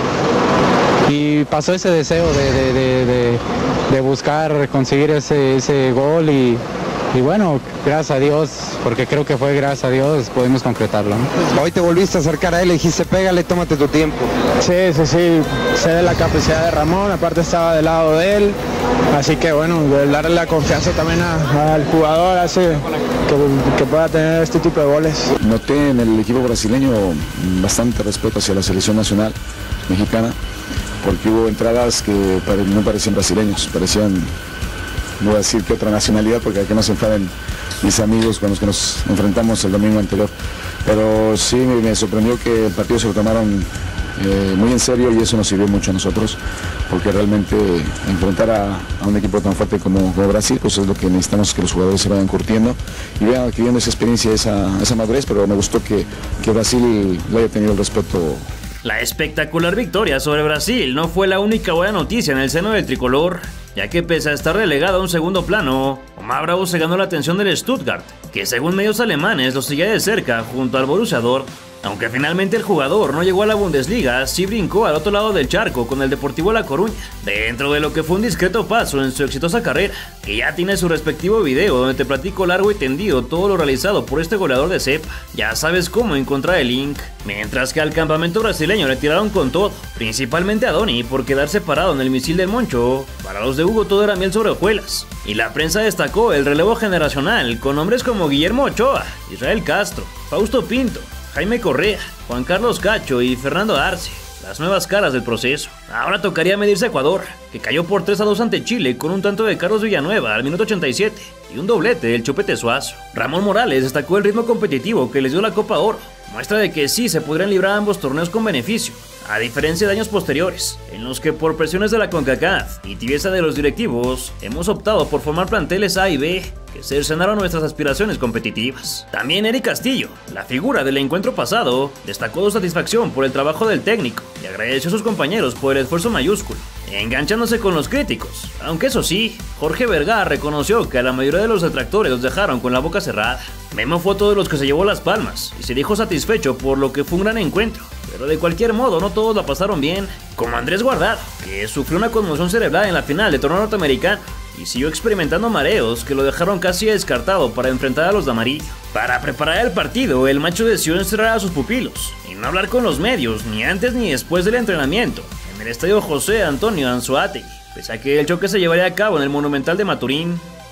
Y pasó ese deseo de, de, de, de, de buscar conseguir ese, ese gol y... Y bueno, gracias a Dios, porque creo que fue gracias a Dios, pudimos concretarlo, ¿no? Hoy te volviste a acercar a él y dijiste, pégale, tómate tu tiempo. Sí, sí, sí, sé de la capacidad de Ramón, aparte estaba del lado de él, así que bueno, darle la confianza también a, al jugador hace que, que pueda tener este tipo de goles. Noté en el equipo brasileño bastante respeto hacia la selección nacional mexicana, porque hubo entradas que no parecían brasileños, parecían... No voy a decir que otra nacionalidad porque aquí no se enfaden mis amigos con los que nos enfrentamos el domingo anterior. Pero sí me sorprendió que el partido se lo tomaron eh, muy en serio y eso nos sirvió mucho a nosotros, porque realmente enfrentar a, a un equipo tan fuerte como, como Brasil, pues es lo que necesitamos, que los jugadores se vayan curtiendo y vayan adquiriendo esa experiencia, esa, esa madurez, pero me gustó que, que Brasil le haya tenido el respeto. La espectacular victoria sobre Brasil no fue la única buena noticia en el seno del tricolor, ya que pese a estar relegado a un segundo plano, Omar Bravo se ganó la atención del Stuttgart, que según medios alemanes lo seguía de cerca junto al Borussia Dortmund. Aunque finalmente el jugador no llegó a la Bundesliga, sí brincó al otro lado del charco con el Deportivo La Coruña, dentro de lo que fue un discreto paso en su exitosa carrera, que ya tiene su respectivo video donde te platico largo y tendido todo lo realizado por este goleador de cepa. Ya sabes cómo encontrar el link. Mientras que al campamento brasileño le tiraron con todo, principalmente a Doni por quedar separado en el misil del Moncho. Para los de Hugo todo era miel sobre hojuelas, y la prensa destacó el relevo generacional con hombres como Guillermo Ochoa, Israel Castro, Fausto Pinto, Jaime Correa, Juan Carlos Cacho y Fernando Arce, las nuevas caras del proceso. Ahora tocaría medirse a Ecuador, que cayó por tres a dos ante Chile con un tanto de Carlos Villanueva al minuto ochenta y siete y un doblete del Chupete Suazo. Ramón Morales destacó el ritmo competitivo que les dio la Copa Oro, muestra de que sí se podrían librar ambos torneos con beneficio, a diferencia de años posteriores, en los que por presiones de la CONCACAF y tibieza de los directivos, hemos optado por formar planteles A y B que cercenaron nuestras aspiraciones competitivas. También Neri Castillo, la figura del encuentro pasado, destacó su satisfacción por el trabajo del técnico y agradeció a sus compañeros por el esfuerzo mayúsculo, enganchándose con los críticos, aunque eso sí, Jorge Vergara reconoció que a la mayoría de los detractores los dejaron con la boca cerrada. Memo fue otro de los que se llevó las palmas y se dijo satisfecho por lo que fue un gran encuentro, pero de cualquier modo no todos la pasaron bien, como Andrés Guardado, que sufrió una conmoción cerebral en la final del torneo norteamericano y siguió experimentando mareos que lo dejaron casi descartado para enfrentar a los de amarillo. Para preparar el partido, el macho decidió encerrar a sus pupilos y no hablar con los medios ni antes ni después del entrenamiento en el estadio José Antonio Anzoátegui, pese a que el choque se llevaría a cabo en el Monumental de Maturín.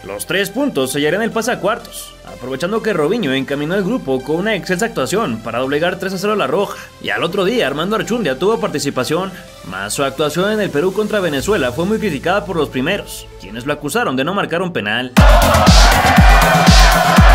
Los tres puntos sellarían el pase a cuartos, aprovechando que Robinho encaminó el grupo con una excelsa actuación para doblegar tres a cero a la Roja, y al otro día Armando Archundia tuvo participación, mas su actuación en el Perú contra Venezuela fue muy criticada por los primeros, quienes lo acusaron de no marcar un penal.